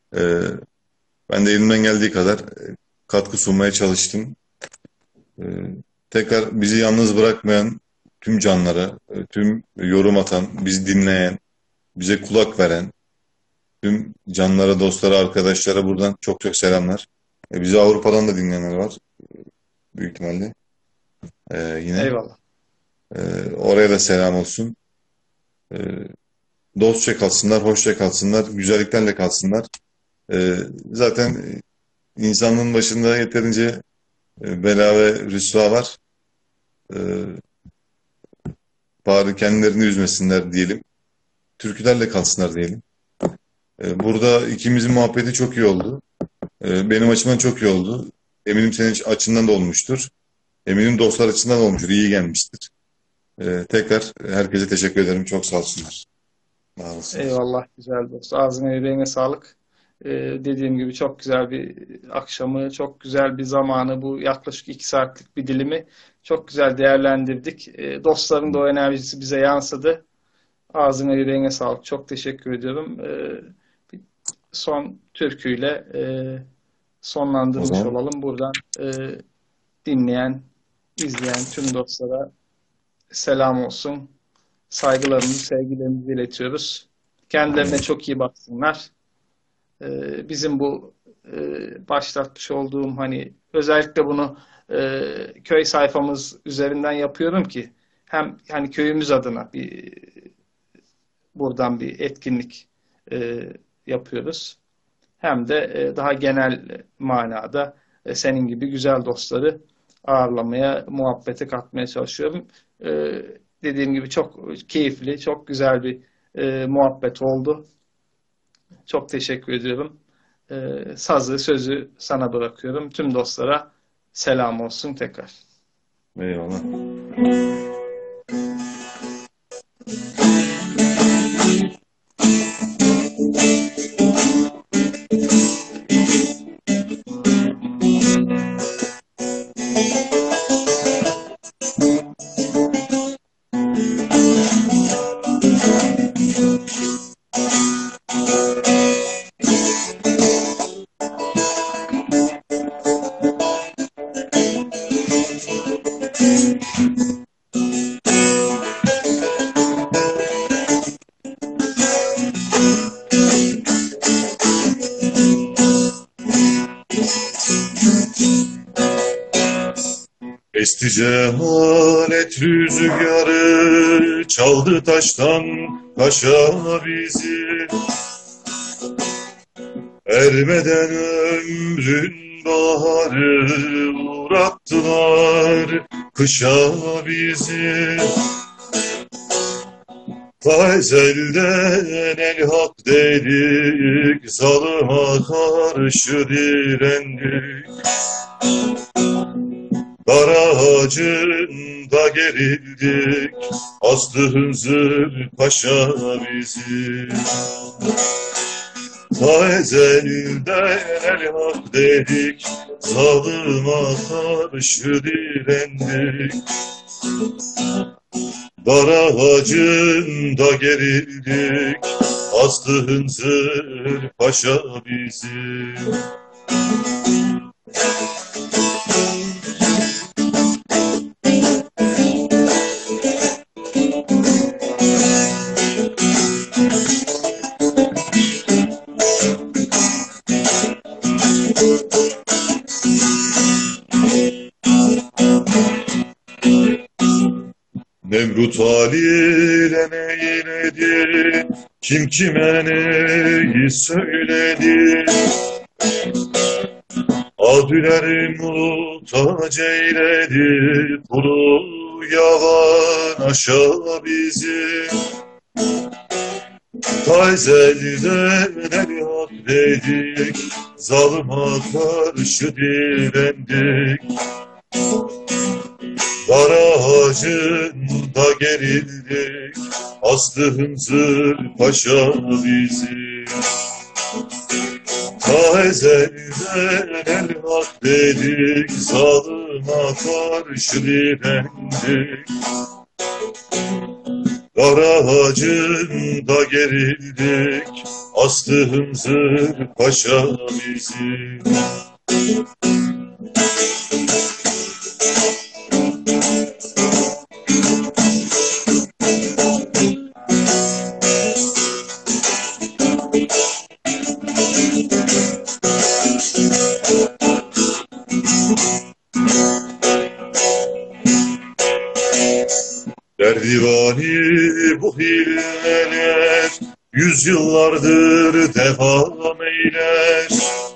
Ee, Ben de elimden geldiği kadar katkı sunmaya çalıştım. Ee, Tekrar bizi yalnız bırakmayan tüm canlara, tüm yorum atan, bizi dinleyen, bize kulak veren tüm canlara, dostlara, arkadaşlara buradan çok çok selamlar. Bizi Avrupa'dan da dinleyenler var büyük ihtimalle. Yine Eyvallah. oraya da selam olsun. Ee, Dostça kalsınlar, hoşça kalsınlar, güzelliklerle kalsınlar. Zaten insanlığın başında yeterince bela ve rüsva var. Ee, Bari kendilerini üzmesinler diyelim. Türkülerle kalsınlar diyelim. Burada ikimizin muhabbeti çok iyi oldu. Benim açımdan çok iyi oldu. Eminim senin açından da olmuştur. Eminim dostlar açısından da olmuştur. İyi gelmiştir. Tekrar herkese teşekkür ederim. Çok sağ olsunlar. Sağ olasınız. Eyvallah güzel dost. Ağzına yüreğine sağlık. Dediğim gibi çok güzel bir akşamı, çok güzel bir zamanı, bu yaklaşık 2 saatlik bir dilimi çok güzel değerlendirdik. Dostların da o enerjisi bize yansıdı. Ağzına yüreğine sağlık. Çok teşekkür ediyorum. Bir son türküyle O sonlandırmış zaman olalım. Buradan dinleyen, izleyen tüm dostlara selam olsun. Saygılarımızı, sevgilerimizi iletiyoruz. Kendilerine çok iyi baksınlar. Bizim bu başlatmış olduğum hani özellikle bunu köy sayfamız üzerinden yapıyorum ki hem hani köyümüz adına buradan bir etkinlik yapıyoruz. Hem de daha genel manada senin gibi güzel dostları ağırlamaya, muhabbete katmaya çalışıyorum. Dediğim gibi çok keyifli, çok güzel bir muhabbet oldu. Çok teşekkür ediyorum. Sazı, sözü sana bırakıyorum. Tüm dostlara selam olsun tekrar. eyvallah. Esti cehalet rüzgarı, çaldı taştan taşa bizi. Ermeden ömrün baharı, uğrattılar kışa bizi. Ta ezelden el hak dedik, zalıma karşı direndik. Dar ağacında gerildik, astı Hızır Paşa bizi. Ta ezelden el hak dedik, zalıma karşı direndik. Dar ağacında gerildik, astı Hızır Paşa bizi. Nemrut haliyle neyledi, kim kime neyi söyledi. Adüler muhtaç eyledi, kuru yavan aşağı bizi. Ta ezelden el hak dedik, zalıma karşı direndik. Dar ağacında gerildik, astı Hınzır Paşa bizi. Ta ezelden el hak dedik, zalıma karşı direndik. Dar ağacında gerildik, astı hınzır paşa bizi. Derdivani bu hilleler, yüzyıllardır devam eyler.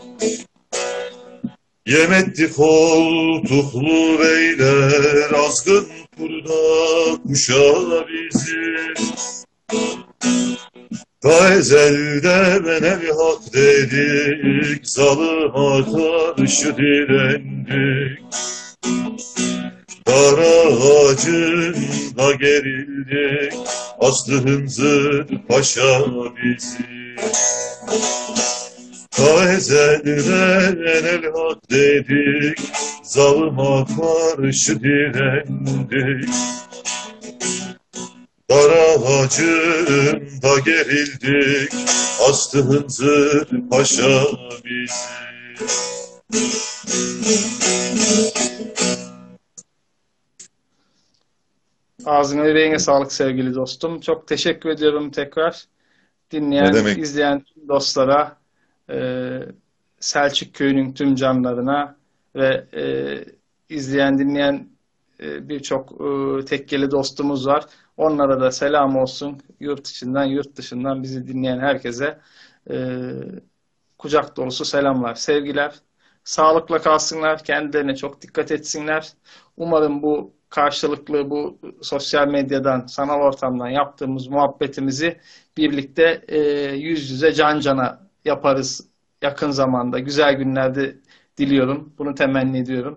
Yem etti koltuklu beyler, azgın kurda kuşa bizi. Ta ezelde menel hak dedik, zalıma karşı direndik. Dar ağacında gerildik, astı hınzır paşa bizi. Ta ezelden el hak dedik, zalıma karşı direndik. Dar ağacında gerildik, astı hınzır paşa bizi. Ağzına yüreğine sağlık sevgili dostum. Çok teşekkür ediyorum tekrar. Ne Dinleyen, demek? izleyen tüm dostlara, Selçuk Köyü'nün tüm canlarına ve izleyen, dinleyen birçok tekkeli dostumuz var. Onlara da selam olsun. Yurt içinden, yurt dışından bizi dinleyen herkese kucak dolusu selamlar, sevgiler. Sağlıkla kalsınlar, kendilerine çok dikkat etsinler. Umarım bu karşılıklı, bu sosyal medyadan, sanal ortamdan yaptığımız muhabbetimizi birlikte yüz yüze can cana yaparız yakın zamanda. Güzel günlerde diliyorum. Bunu temenni ediyorum.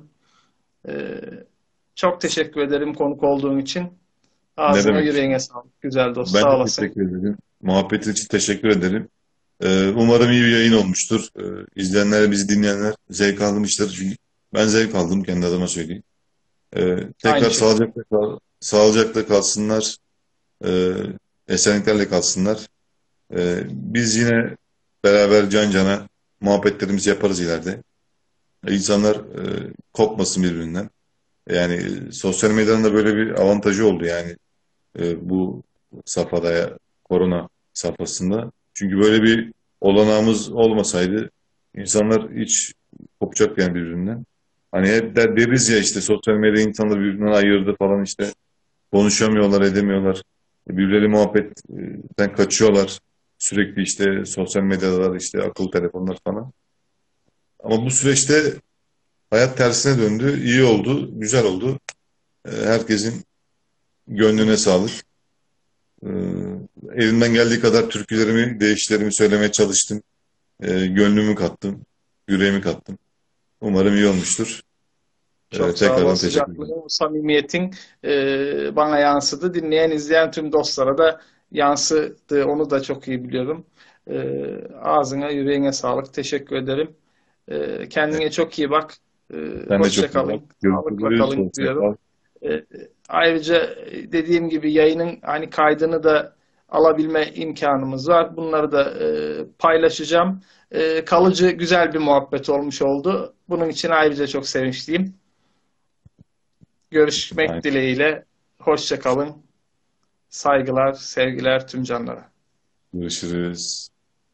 Çok teşekkür ederim konuk olduğum için. Ne Ağzına demek? yüreğine sağlık. Güzel dost. Ben Sağ de olasın. teşekkür ederim. Muhabbetin için teşekkür ederim. Umarım iyi bir yayın olmuştur. İzleyenler, bizi dinleyenler zevk almıştır. Çünkü ben zevk aldım, kendi adıma söyleyeyim. Tekrar Aynı şey. sağlıcakla kalsınlar. Esenliklerle kalsınlar. Biz yine beraber can cana muhabbetlerimizi yaparız ileride. İnsanlar kopmasın birbirinden. Yani sosyal medyanın da böyle bir avantajı oldu yani bu safhada, korona safhasında. Çünkü böyle bir olanağımız olmasaydı insanlar hiç kopacak yani birbirinden. Hani hep deriz ya, işte sosyal medya insanları birbirinden ayırdı falan, işte konuşamıyorlar, edemiyorlar. Birbirleri muhabbetten kaçıyorlar. Sürekli işte sosyal medyalar, işte akıllı telefonlar falan. Ama bu süreçte hayat tersine döndü. İyi oldu, güzel oldu. Herkesin gönlüne sağlık. Ee, Elimden geldiği kadar türkülerimi, deyişlerimi söylemeye çalıştım. Gönlümü kattım, yüreğimi kattım. Umarım iyi olmuştur. Çok sağ ol. O Tekrardan teşekkür sıcaklığın, ederim. o samimiyetin bana yansıdı. Dinleyen, izleyen tüm dostlara da yansıdı. Onu da çok iyi biliyorum. Ağzına, yüreğine sağlık. Teşekkür ederim. Kendine çok iyi bak. Sen de Hoşça çok iyi bak. kalın. Sağlıkla Görüşürüz. kalın Hoşça diyorum. kal. E, Ayrıca dediğim gibi yayının hani kaydını da alabilme imkanımız var. Bunları da paylaşacağım. Kalıcı güzel bir muhabbet olmuş oldu. Bunun için ayrıca çok sevinçliyim. Görüşmek Aynen. dileğiyle. Hoşça kalın. Saygılar, sevgiler tüm canlara. Görüşürüz.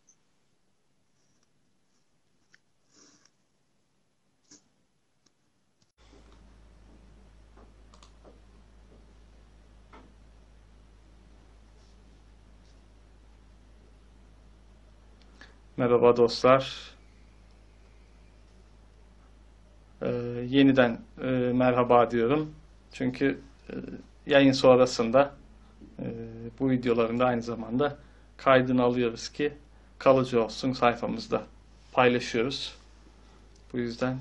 Merhaba dostlar. Ee, Yeniden merhaba diyorum. Çünkü yayın sonrasında bu videoların da aynı zamanda kaydını alıyoruz ki kalıcı olsun, sayfamızda paylaşıyoruz. Bu yüzden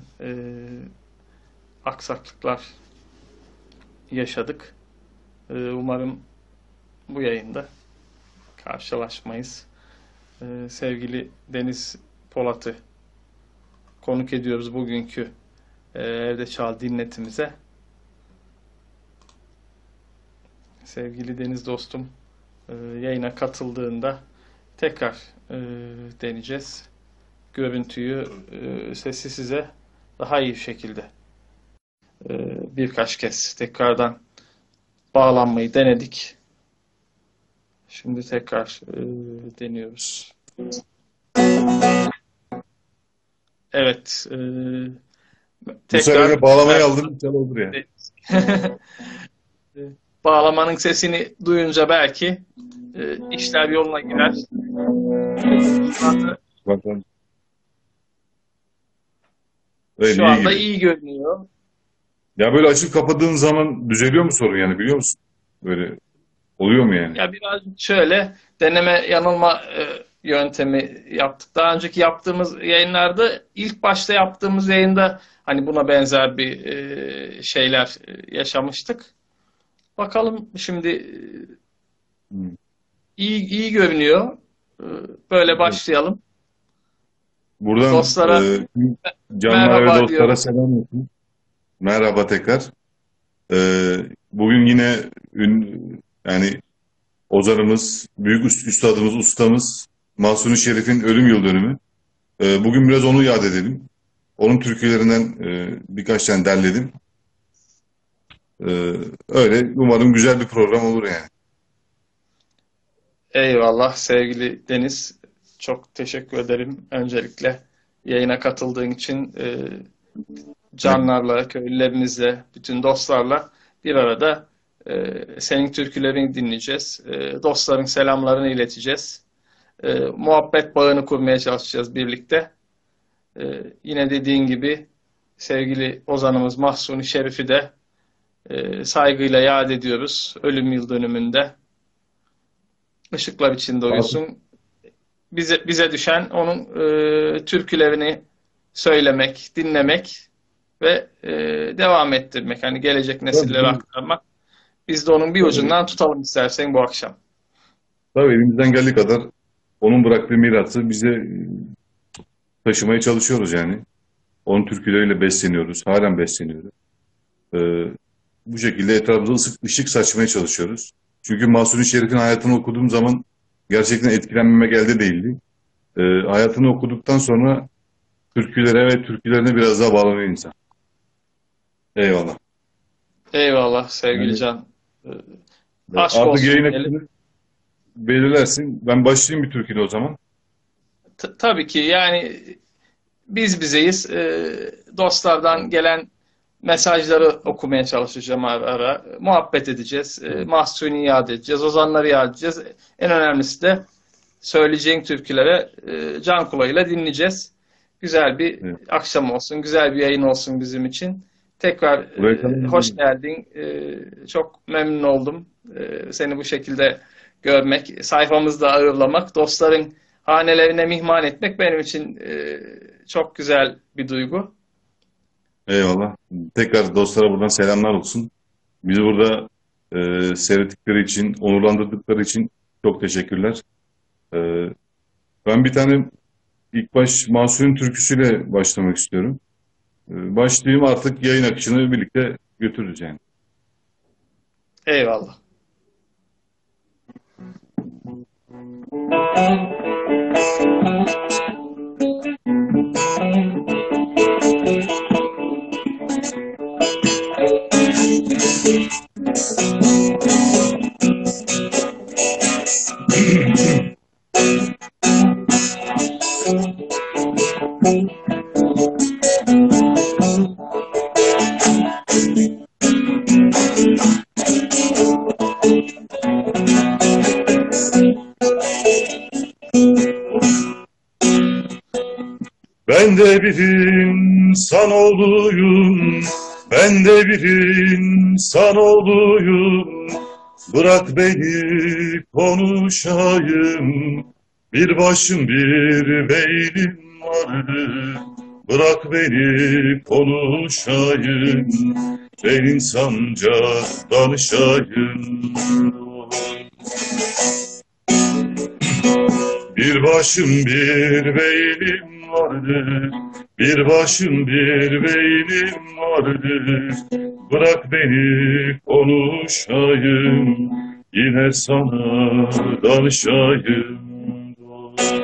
aksaklıklar yaşadık. Umarım bu yayında karşılaşmayız. Sevgili Deniz Polat'ı konuk ediyoruz bugünkü Evde Çal dinletimize. Sevgili Deniz dostum, yayına katıldığında tekrar deneyeceğiz. Görüntüyü, sesi size daha iyi bir şekilde birkaç kez tekrardan bağlanmayı denedik. Şimdi tekrar deniyoruz. Evet. Bu Tekrar sefer de bağlamayı aldım. Güzel olur yani. bağlamanın sesini duyunca belki işler yoluna girer. Bakalım. Şu iyi anda gibi. iyi görünüyor. Ya böyle açıp kapadığın zaman düzeliyor mu sorun yani biliyor musun? Böyle oluyor mu yani? Ya biraz şöyle deneme yanılma yöntemi yaptık. Daha önceki yaptığımız yayınlarda ilk başta yaptığımız yayında hani buna benzer bir şeyler yaşamıştık. Bakalım şimdi Hmm. iyi görünüyor. Böyle başlayalım. Buradan Dostlara canlara ve merhaba dostlara diyorum. selam olsun. Merhaba tekrar. E, Bugün yine yani ozanımız, büyük üstadımız, ustamız Mahsuni Şerif'in ölüm yıl dönümü. Bugün biraz onu yad edelim. Onun türkülerinden birkaç tane derledim. Öyle umarım güzel bir program olur yani. Eyvallah sevgili Deniz. Çok teşekkür ederim. Öncelikle yayına katıldığın için canlarla, köylülerinizle, bütün dostlarla bir arada senin türkülerini dinleyeceğiz. Dostların selamlarını ileteceğiz. Muhabbet bağını kurmaya çalışacağız birlikte. Yine dediğin gibi sevgili ozanımız Mahsuni Şerif'i de saygıyla yad ediyoruz ölüm yıl dönümünde. Işıklar içinde uyusun. Bize düşen onun türkülerini söylemek, dinlemek ve devam ettirmek. Hani gelecek nesillere Tabii, aktarmak. Biz de onun bir tabii, ucundan tutalım istersen bu akşam. tabii elimizden geldiği kadar onun bıraktığı mirası bize taşımaya çalışıyoruz yani. Onun türküleriyle besleniyoruz. Halen besleniyoruz. Ee, Bu şekilde etrafımıza ışık saçmaya çalışıyoruz. Çünkü Mahsuni Şerif'in hayatını okuduğum zaman gerçekten etkilenmemek elde değildi. Hayatını okuduktan sonra türkülere ve türkülerine biraz daha bağlanıyor insan. Eyvallah. Eyvallah sevgili Yani, Can. Aşk artık olsun yayın diyelim. akışını belirlersin. Ben başlayayım bir türküyle o zaman. Tabii ki yani biz bizeyiz. Dostlardan gelen mesajları okumaya çalışacağım ara ara. Muhabbet edeceğiz. Mahsuni'yi yad edeceğiz. Ozanları yad edeceğiz. En önemlisi de söyleyeceğin türkülere can kulağıyla dinleyeceğiz. Güzel bir Evet. akşam olsun, güzel bir yayın olsun bizim için. Tekrar Buraya kadar hoş geldin. Çok memnun oldum seni bu şekilde görmek, sayfamızda ağırlamak, dostların hanelerine mihman etmek benim için çok güzel bir duygu. eyvallah. Tekrar dostlara buradan selamlar olsun. Bizi burada seyrettikleri için, onurlandırdıkları için çok teşekkürler. E, Ben bir tane ilk baş Mahsuni türküsüyle başlamak istiyorum. Başlayayım artık yayın akışını birlikte götürürüz yani. Eyvallah. Ben de bir insan oğluyum, ben de bir insan oğluyum. Bırak beni konuşayım, bir başım bir beynim vardı. Bırak beni konuşayım, ben insanca danışayım. Bir başım bir beynim vardı, bir başım bir beynim vardı. Bırak beni konuşayım, yine sana danışayım dost.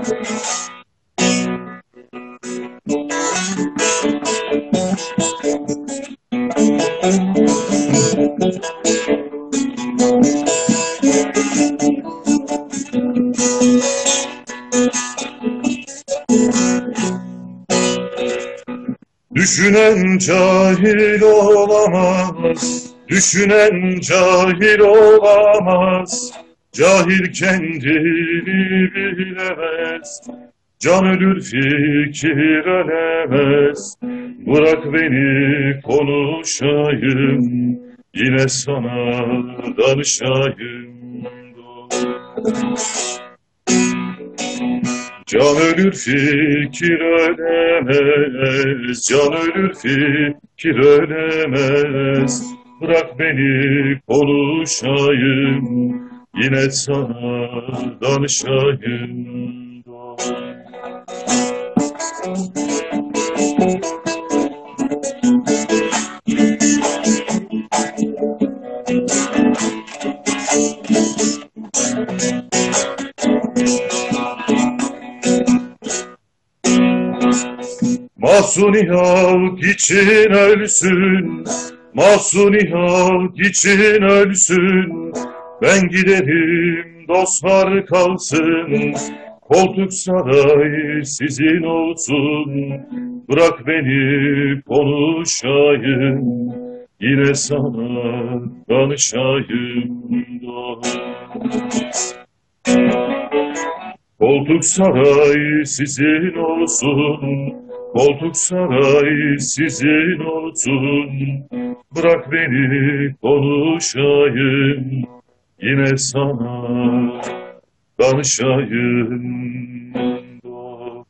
Düşünen cahil olamaz, düşünen cahil olamaz, cahil kendini bilemez, can ölür fikir ölemez, bırak beni konuşayım, yine sana danışayım dost. Can ölür fikir ölemez, can ölür fikir ölemez. Bırak beni konuşayım, yine sana danışayım dost. Mahzuni halk için ölsün, mahzuni halk için ölsün. Ben giderim, dostlar kalsın, koltuk saray sizin olsun. Bırak beni konuşayım, yine sana danışayım dost. Koltuk saray sizin olsun, koltuk saray sizin olsun. Bırak beni konuşayım, yine sana danışayım dost.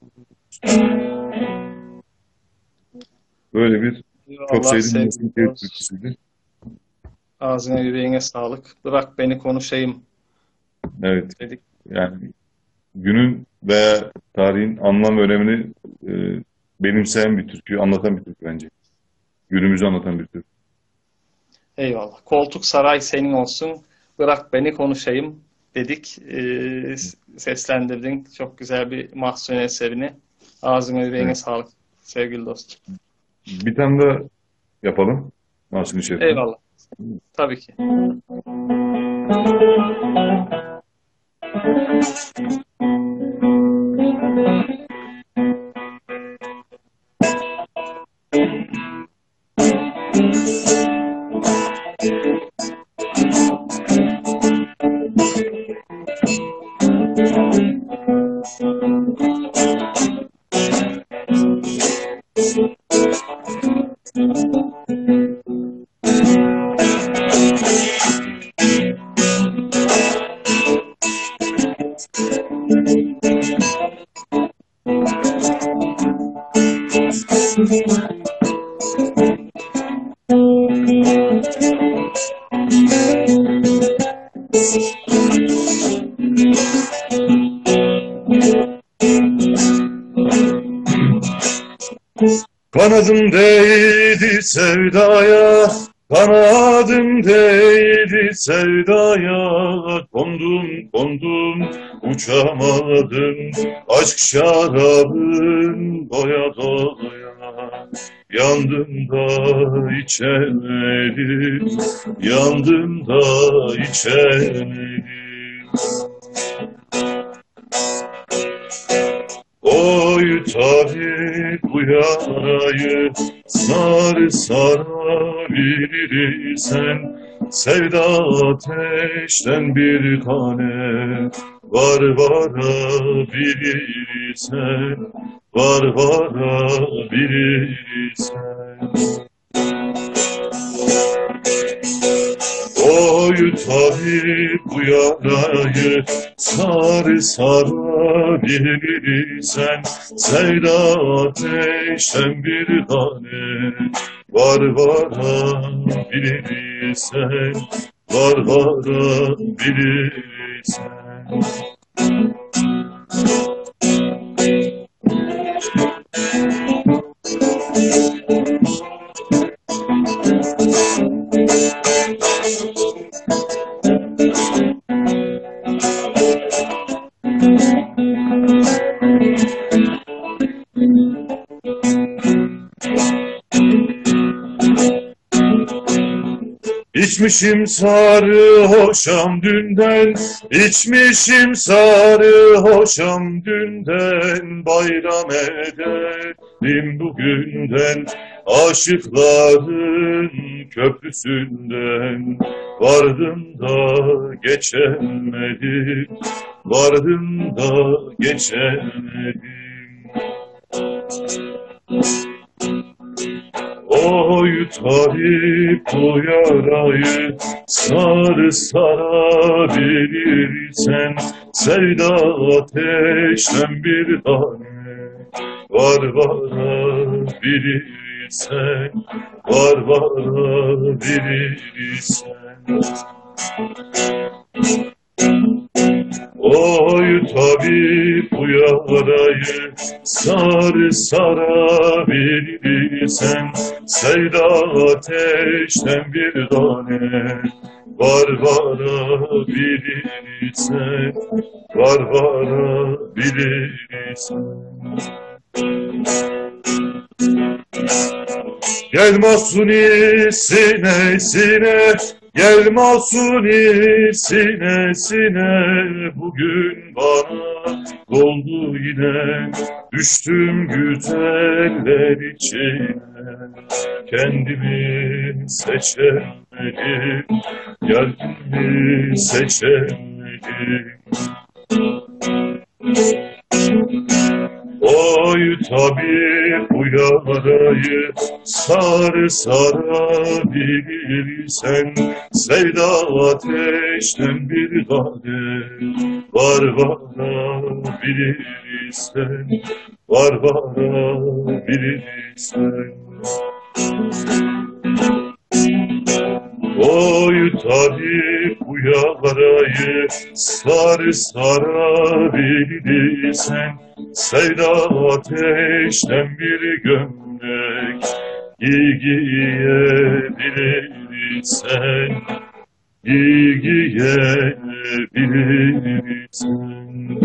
Böyle bir çok Eyvallah sevdiğim sevgili bir dost. türküsüydü. Ağzına yüreğine sağlık. Bırak beni konuşayım Evet, dedik. yani günün veya tarihin anlam ve önemini benimseyen bir türkü, anlatan bir türkü bence. Günümüzü anlatan bir türkü. Eyvallah. Koltuk saray senin olsun. Bırak beni konuşayım dedik. Seslendirdin. Çok güzel bir Mahsuni eserini. Ağzına yüreğine Evet. sağlık sevgili dostum. Bir tane daha yapalım. Mahsuni Şerif'ten. Eyvallah. Tabii ki. Kanadım değdi sevdaya, kanadım değdi sevdaya. Kondum kondum uçamadım, aşk şarabın doya doya. Yandım da içemedim, yandım da içemedim. Oy tabip bu yarayı sar sarabilirsen, sevda ateşten bir tane varabilirsen, varabilirsen. Oy tabip bu yarayı sar sarabilirsen, sevda ateşten bir tane varabilirsen, varabilirsen. İçmişim sarhoşam dünden, içmişim sarhoşam dünden, bayram edelim bugünden, aşıkların köprüsünden. Vardım da geçemedim, vardım da geçemedim. Oy tabip bu yarayı sarı sarabilirsen, sevda ateşten bir tane varabilirsen, varabilirsen. Oy tabip bu yarayı sarı sarabilirsen, sevda ateşten bir tane varabilirsen, varabilirsen. Gel Mahsuni sinesine, gel Mahsuni sinesine, bugün bana doldu yine, düştüm güzeller içine, kendimi seçemedim, kendimi seçemedim. Oy tabip bu yarayı sarı sarabilirsen, sevda ateşten bir tane varabilirsen, varabilirsen. Oy tabip bu yarayı sarı sarabilirsen, sevda ateşten bir gömlek giyebilirsen, giyebilirsen.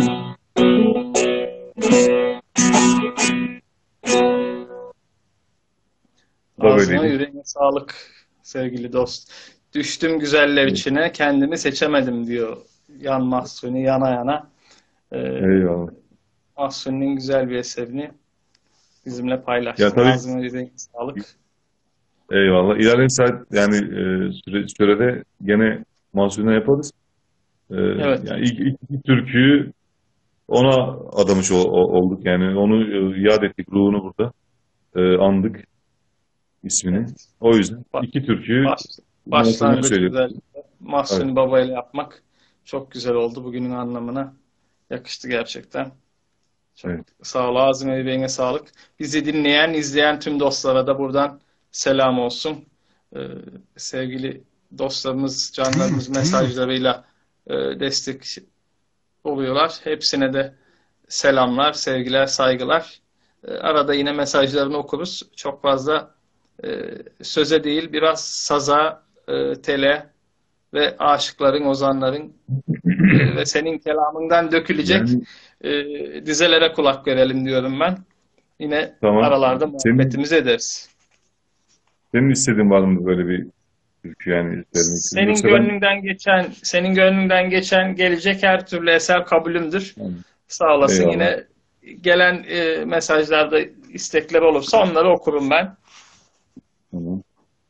Ağzına yüreğine sağlık sevgili dost. Düştüm güzeller içine, kendimi seçemedim diyor Yan Mahsuni yana yana. Eyvallah. Mahsuni'nin güzel bir eserini bizimle paylaştı. Ya tabii. Ağzına yüreğine sağlık. Eyvallah. İlerleyen saat yani sürede gene Mahsuni'ne yaparız. Evet. Yani ilk türküyü ona adamış olduk. Yani onu yad ettik, ruhunu burada andık, ismini. Evet. O yüzden iki türküyü Başlangıç söylüyorum. özellikle Mahsuni Evet. Baba ile yapmak çok güzel oldu. Bugünün anlamına yakıştı gerçekten. Çok Evet. sağ ol. Ağzına yüreğine sağlık. Bizi dinleyen, izleyen tüm dostlara da buradan selam olsun. Sevgili dostlarımız, canlarımız mesajlarıyla destek oluyorlar. Hepsine de selamlar, sevgiler, saygılar. Arada yine mesajlarını okuruz. Çok fazla söze değil, biraz saza, tele ve aşıkların, ozanların ve senin kelamından dökülecek dizelere kulak verelim diyorum ben. Yine Tamam. aralarda muhabbetimizi ederiz. Senin istediğin var mı böyle bir türkü yani vermek istediğin? Yoksa Senin gönlünden geçen gelecek her türlü eser kabulümdür. Sağ olasın. Eyvallah. Yine gelen mesajlarda istekler olursa onları okurum ben. Tamam.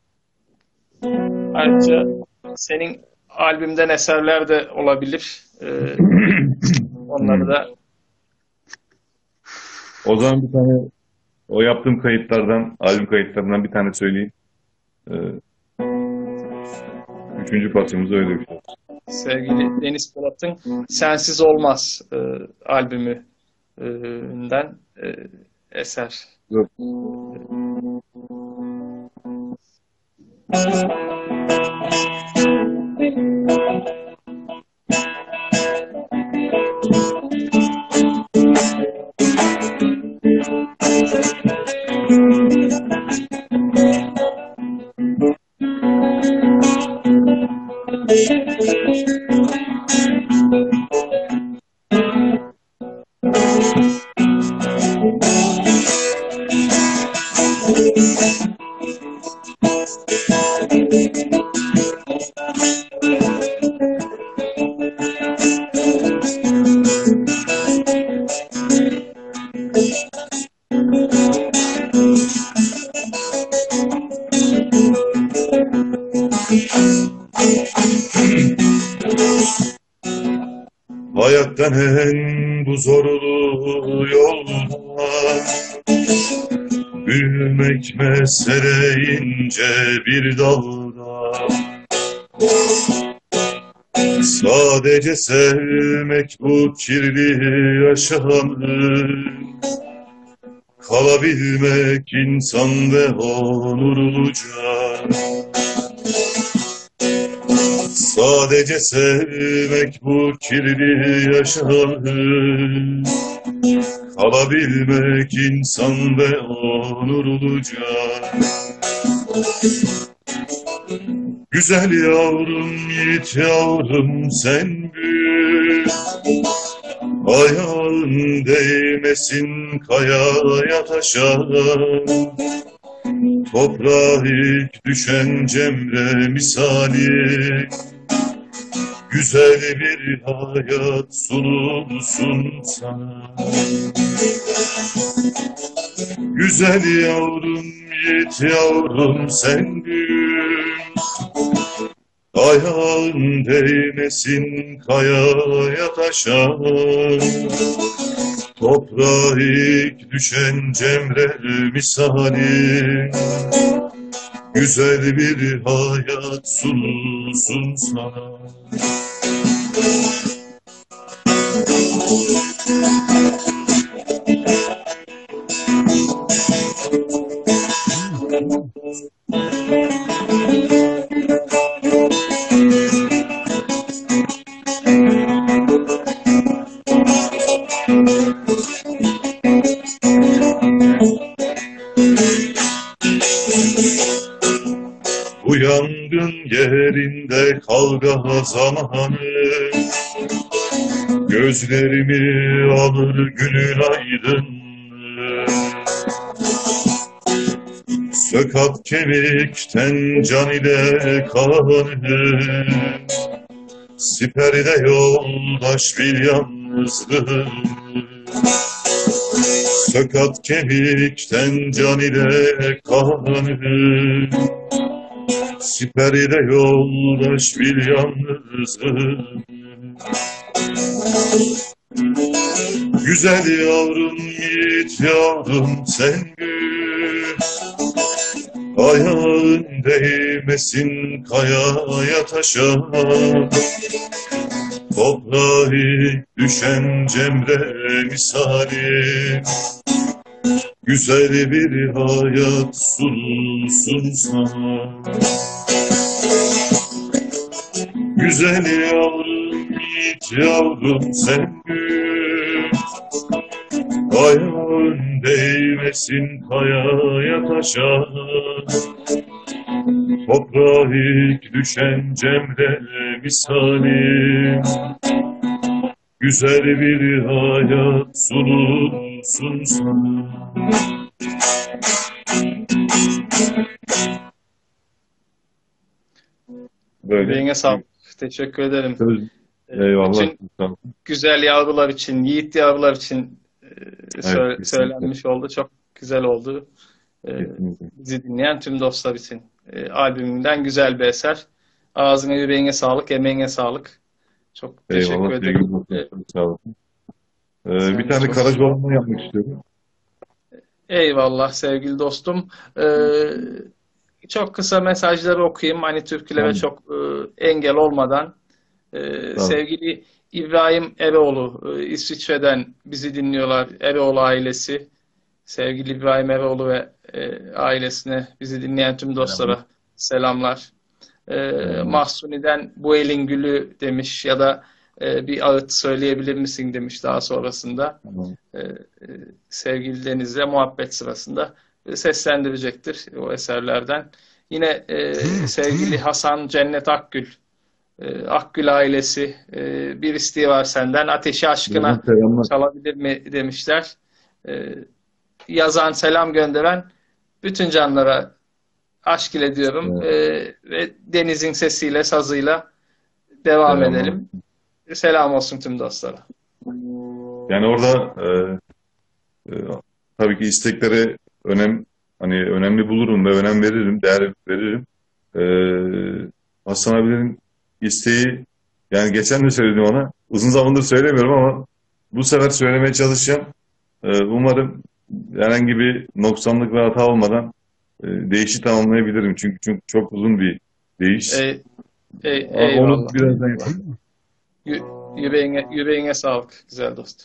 Ayrıca senin albümden eserler de olabilir. Onları da O zaman bir tane o yaptığım kayıtlardan, albüm kayıtlarından bir tane söyleyeyim. Üçüncü parçamız öyle bir şey. sevgili Deniz Polat'ın Sensiz Olmaz albümünden eser. Yok. sürüklenen bu zorlu yolda büyümek mesele ince bir dalda. Sadece sevmek bu kirli yaşamı, kalabilmek insan ve onurluca. Sadece sevmek bu kirli yaşamı, kalabilmek insan ve onurluca. Güzel yavrum, yiğit yavrum sen büyü, ayağın değmesin kayaya taşa. Toprağa ilk düşen cemre misali, güzel bir hayat sunulsun sana. Güzel yavrum, yiğit yavrum sen büyü, ayağın değmesin kayaya taşa. Toprağa ilk düşen cemre misali, güzel bir hayat sunulsun sana. Bu yangın yerinde kavga zamanı, gözlerimi alır günün aydınlığı. Sökat kemikten can ile kanı, siperde yoldaş bir yalnızlığı. Sökat kemikten can ile kanı, siperde yoldaş bir yalnızlığı. Güzel yavrum, yiğit yavrum sen büyü, ayağın değmesin kayaya taşa. Toprağa ilk düşen cemre misali, güzel bir hayat sunulsun sana. Güzel yavrum, yiğit yavrum sen büyü, ayağın değmesin kayaya taşa. Toprağa ilk düşen cemre misali, güzel bir hayat sunulsun sana. Böyle. Yüreğine sağlık. Teşekkür ederim. Eyvallah. Bütün güzel yavrular için, yiğit yavrular için Evet, söylenmiş oldu. Çok güzel oldu. Bizi dinleyen tüm dostlar için. Albümünden güzel bir eser. Ağzına yüreğine sağlık, emeğine sağlık. Çok teşekkür ederim. Sağ olun. Bir tane Karacaoğlan'ı yapmak istiyorum. Eyvallah sevgili dostum. Çok kısa mesajları okuyayım. Hani türkülere çok engel olmadan. Sevgili İbrahim Eroğlu, İsviçre'den bizi dinliyorlar. Eroğlu ailesi. Sevgili İbrahim Eroğlu ve ailesine, bizi dinleyen tüm dostlara selamlar. Mahsuni'den bu elin gülü demiş ya da bir ağıt söyleyebilir misin demiş daha sonrasında. Sevgili Deniz'le muhabbet sırasında seslendirecektir o eserlerden. Yine sevgili Hasan Cennet Akgül, Akgül ailesi, bir isteği var senden, ateşi aşkına çalabilir mi demişler. Yazan, selam gönderen bütün canlara aşk ile diyorum. Ve Deniz'in sesiyle, sazıyla devam edelim. Selam olsun tüm dostlara. Yani orada tabii ki isteklere önemli bulurum ve önem veririm, değer veririm. Hasan abilerin isteği Yani geçen de söyledim ona. Uzun zamandır söylemiyorum ama bu sefer söylemeye çalışacağım. Umarım herhangi bir noksanlık ve hata olmadan deyişi tamamlayabilirim. Çünkü çok uzun bir deyiş. Ey, Onu eyvallah. birazdan yapayım. Yüreğine sağlık güzel dostum.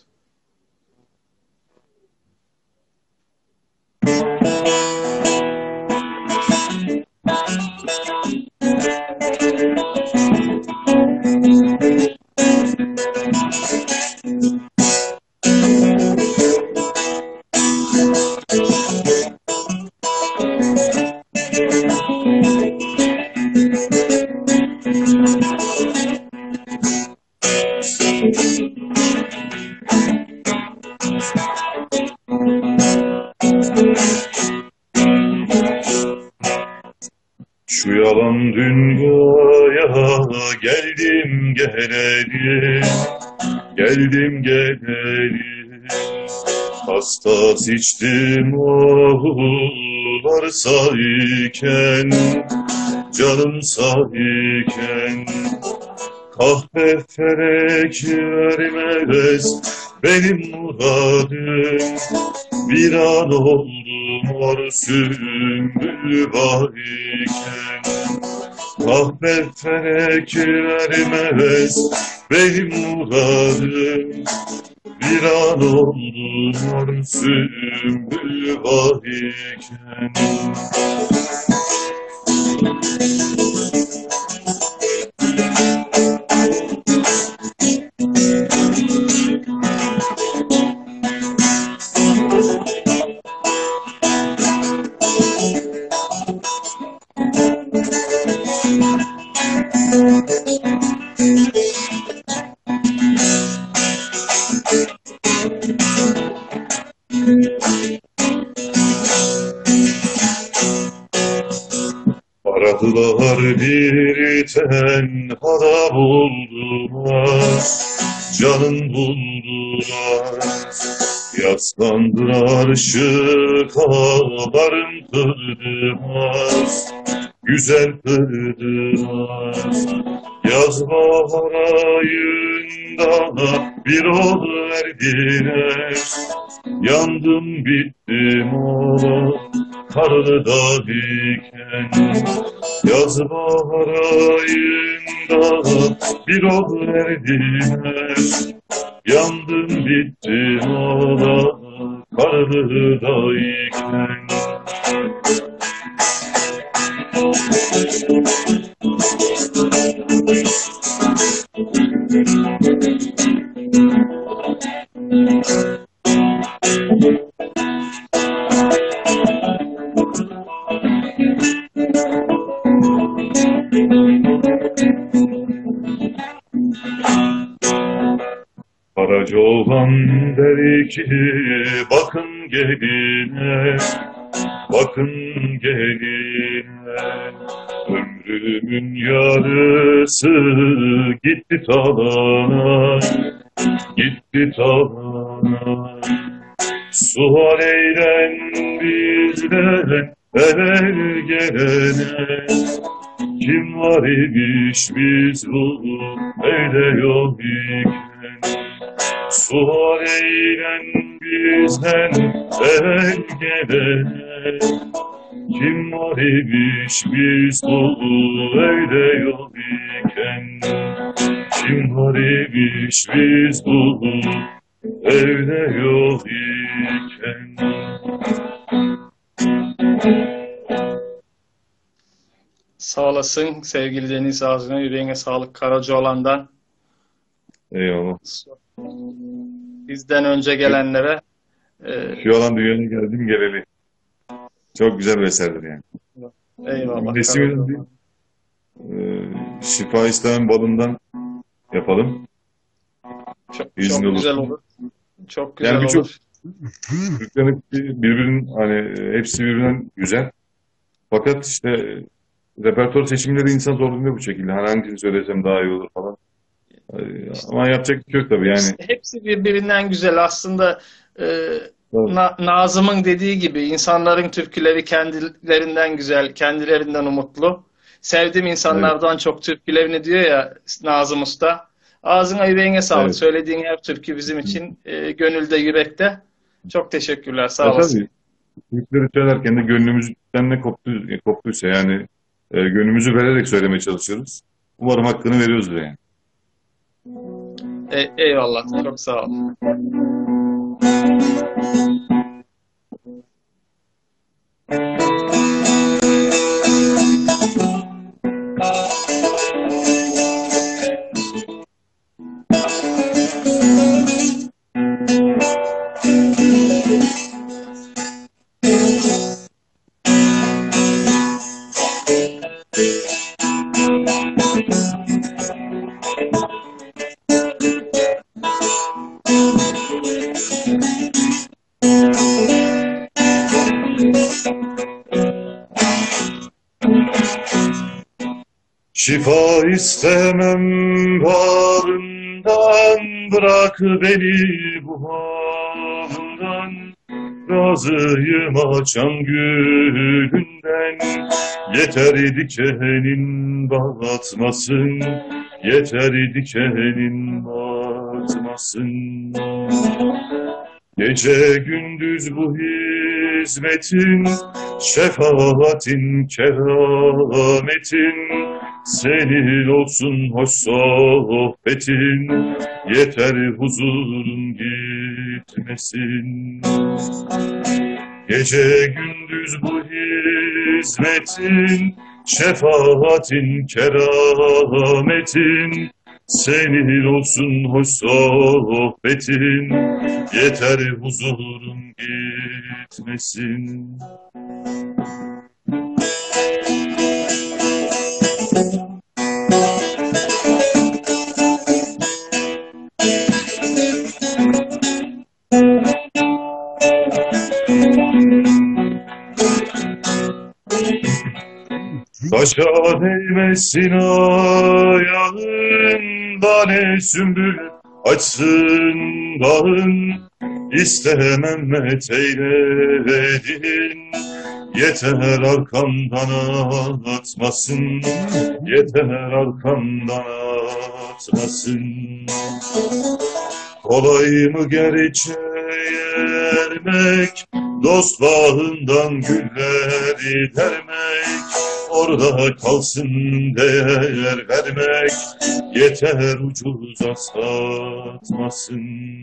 Şu yalan dünyaya geldim geleli, geldim geleli. Hasta içtim ağlar sayken, canım sayken. Kahpe felek vermez benim muradım. Bir an oldum mor sümbül bağıyken. Kahpe felek vermez benim muradım. Bir an oldum mor sümbül bağıyken. Aradılar bir tenhada buldular, canım buldular. Yaslandılar şıka barındırdılar, güzel kırdılar. Yaz bahar ayında bir ol verdiler, yandım bittim ola karda diken. Yaz bahar ayında bir ol verdiler, yandım bittim ola karda iken. Karacaoğlan der ki bakın geline, bakın geline. Ömrümün yarısı gitti talana, gitti talana. Sual eylen bizden evvel gelene. Kim var imiş biz bu evde yok iken. Sual eylen bizden evvel gelene. Kim var imiş biz bu evde yok iken. Kim var imiş biz bu evde yok iken. Sağ olasın sevgili Deniz, ağzına yüreğine sağlık Karacaoğlan'dan. Eyvallah. Bizden önce gelenlere Şu yalan dünyaya geldim geleli. Çok güzel bir eserdir yani. eyvallah. Resimden bir Şifa İslam'ın balından yapalım. Çok İzin güzel olursa. olur. Çok güzel Yani birçok olur. Türklerin birbirinin hani hepsi birbirinden güzel. Fakat işte repertuar seçimleri insan zorluyor bu şekilde. Hani hangisini söylesem daha iyi olur falan. Ama yapacak bir şey yok tabii yani. Hepsi birbirinden güzel. Aslında Tabii. Nazım'ın dediği gibi insanların türküleri kendilerinden güzel, kendilerinden umutlu. sevdiğim Evet, insanlardan çok türkülerini diyor ya Nazım Usta. Ağzına yüreğine sağlık. evet. Söylediğin her türkü bizim için gönülde, yürekte. Çok teşekkürler. Sağ Ya olasın. tabii Türkleri söylerken de gönlümüzden ne koptuysa yani gönlümüzü vererek söylemeye çalışıyoruz. Umarım hakkını veriyoruzdur yani. Eyvallah. Çok sağ ol. Şifa istemem bağrından, bırak beni bu halımdan. Razıyım açan gülünden, yeter dikenin batmasın, yeter dikenin batmasın. Gece gündüz bu hizmetin, şefaatin, kerametin, senin olsun hoş sohbetin, yeter huzurun gitmesin. Gece gündüz bu hizmetin, şefaatin, kerametin, senin olsun hoş sohbetin, yeter huzurun gitmesin. Taşa değmesin ayağın, tane sümbül açsın bağın, istemem eteyledin, yeter arkamdan atmasın, yeter arkamdan atmasın. Kolay mı gerçeğe ermek, dost bağından gülleri dermek, orada kalsın değer vermek, yeter ucuza satmasın.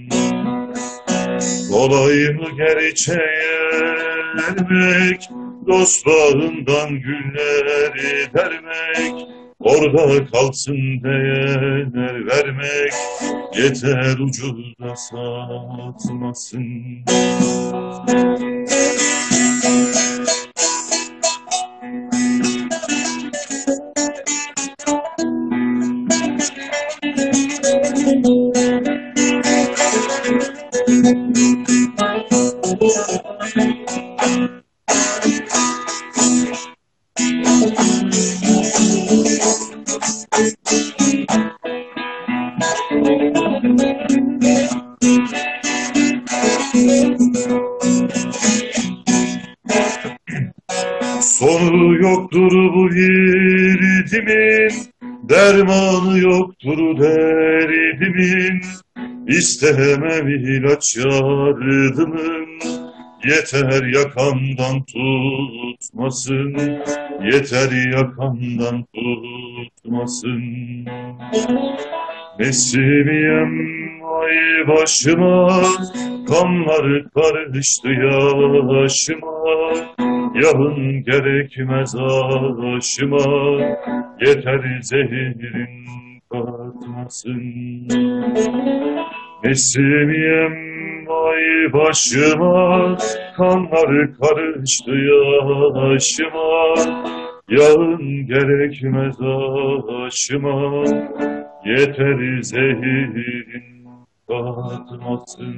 Kolay mı gerçeğe ermek, dost bağından gülleri dermek, orada kalsın değer vermek, yeter ucuza satmasın. Sonu yoktur bu girdimin, dermanı yoktur derdimin. İstemem ilaç yardımın, yeter yakamdan tutmasın, yeter yakamdan tutmasın. Nesimiyem ay başıma, kanlar karıştı yaşıma, yahın gerekmez aşıma, yeter zehirin katmasın. Nesimiyem ay başıma, kanlar karıştı yaşıma, yahın gerekmez aşıma, yeter zehirin katmasın.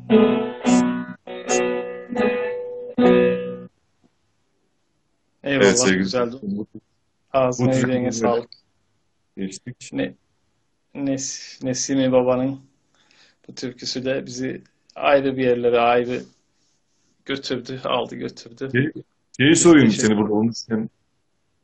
Evet Eyvallah. sevgili Güzeldi. bu Ağzına yüreğine türkümüzle sağlık. geçtik. Nesimi Baba'nın bu türküsü de bizi ayrı bir yerlere ayrı götürdü, aldı götürdü. Şeyi sorayım Teşekkür. seni burada olmuşken.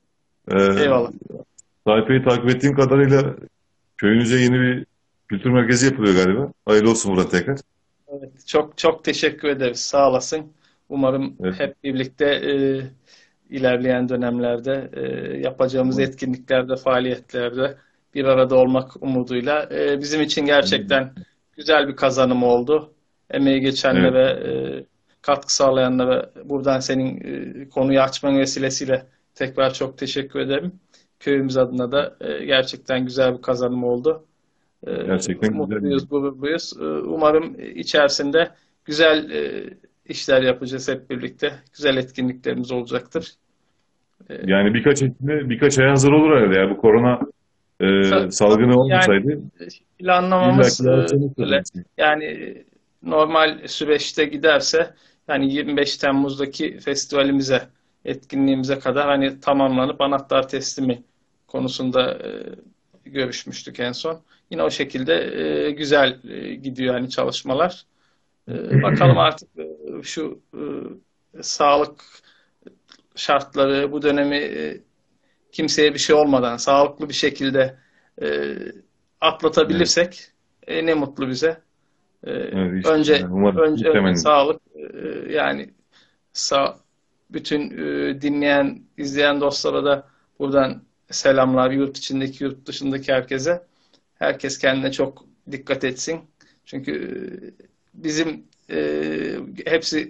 Eyvallah. Sayfayı takip ettiğim kadarıyla köyünüze yeni bir kültür merkezi yapılıyor galiba. Hayırlı olsun burada tekrar. Evet, çok çok teşekkür ederiz. Sağ olasın. Umarım Evet. hep birlikte ilerleyen dönemlerde yapacağımız Umarım. etkinliklerde, faaliyetlerde bir arada olmak umuduyla bizim için gerçekten güzel bir kazanım oldu. Emeği Evet. geçenlere, katkı sağlayanlara buradan senin konuyu açman vesilesiyle tekrar çok teşekkür ederim. Köyümüz adına da gerçekten güzel bir kazanım oldu. Gerçekten güzel bir Mutluyuz, gururluyuz. Umarım içerisinde güzel işler yapacağız hep birlikte. Güzel etkinliklerimiz olacaktır. E, yani birkaç ay hazır olur herhalde ya. Bu korona salgını Yani olmasaydı planlamamız illaki yapacağını öyle. söylemiştim. Yani normal süreçte giderse yani 25 Temmuz'daki festivalimize, etkinliğimize kadar hani tamamlanıp anahtar teslimi konusunda görüşmüştük en son. Yine o şekilde güzel gidiyor hani çalışmalar. Bakalım artık şu sağlık şartları bu dönemi kimseye bir şey olmadan sağlıklı bir şekilde e, Evet, atlatabilirsek ne mutlu bize. E, evet önce inşallah. Umarım önce temenni. sağlık yani sağ, bütün dinleyen, izleyen dostlara da buradan selamlar. Yurt içindeki, yurt dışındaki herkese. Herkes kendine çok dikkat etsin. Çünkü bizim hepsi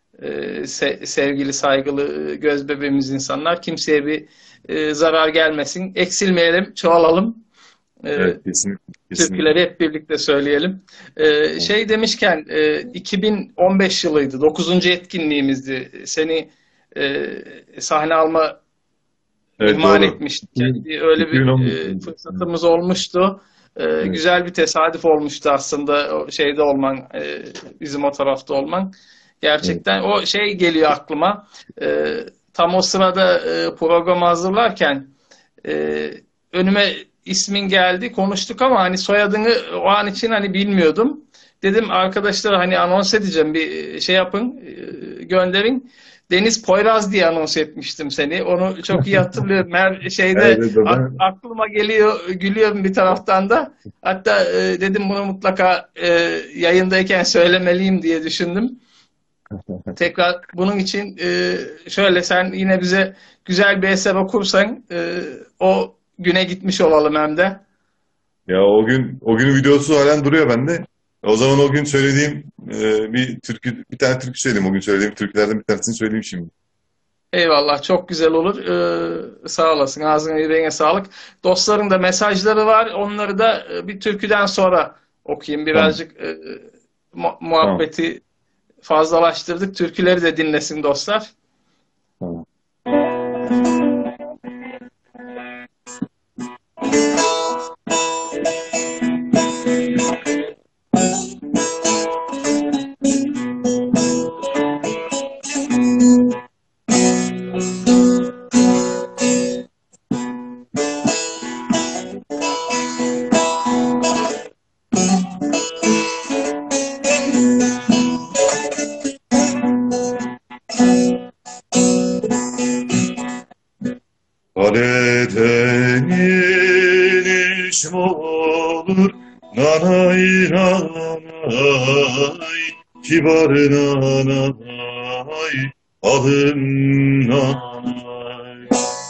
sevgili, saygılı, göz bebeğimiz insanlar. Kimseye bir zarar gelmesin. Eksilmeyelim, çoğalalım. E, Evet, kesinlikle. Kesinlikle. Türküleri hep birlikte söyleyelim. Evet, Şey demişken 2015 yılıydı. 9. etkinliğimizdi. Seni sahne alma evet ihmal doğru. etmiştik. Yani öyle bir 2019. fırsatımız olmuştu. Evet. Güzel bir tesadüf olmuştu aslında o şeyde olman, bizim o tarafta olman. Evet. Gerçekten o şey geliyor aklıma. E, Tam o sırada programı hazırlarken e, önüme ismin geldi, konuştuk ama hani soyadını o an için hani bilmiyordum. Dedim arkadaşlar hani anons edeceğim bir şey yapın, gönderin. Deniz Poyraz diye anons etmiştim seni. Onu çok iyi hatırlıyorum. Her Evet, şeyde evet, aklıma geliyor, gülüyorum bir taraftan da. Hatta dedim bunu mutlaka yayındayken söylemeliyim diye düşündüm. Tekrar bunun için şöyle sen yine bize güzel bir eser okursan o güne gitmiş olalım hem de. ya o gün videosu halen duruyor bende. O zaman o gün söylediğim bir tane türkü söyleyeyim. O gün söylediğim türkülerden bir tanesini söyleyeyim şimdi. Eyvallah çok güzel olur. Sağ olasın. Ağzına yüreğine sağlık. Dostların da mesajları var. Onları da bir türküden sonra okuyayım. Tamam. Birazcık Tamam. muhabbeti fazlalaştırdık. Türküleri de dinlesin dostlar. Tamam. Kaleden iniş mi olur? Nanay nanay, kibar nanay, alın nanay.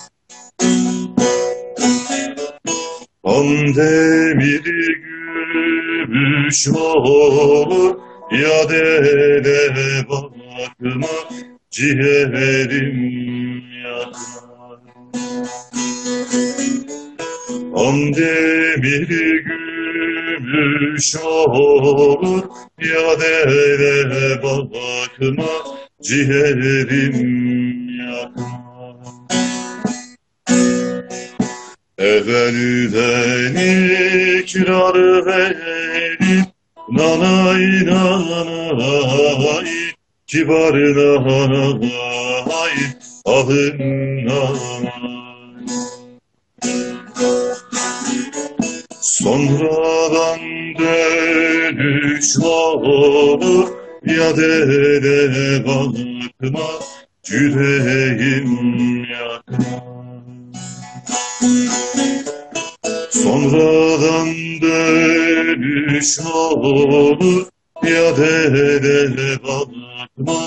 Pandemir gümüş mü olur? Ya dele bakma, ciğerim yakar. Andemir gümüş olur, ya dele bakma, ciğerim yakar. Evvelden ikrar verip, nanay nanay, kibar nanay, alın nanay. Sonradan dönüş olur, ya dele bakma, yüreğim yakar. Sonradan dönüş olur, ya dede bakma,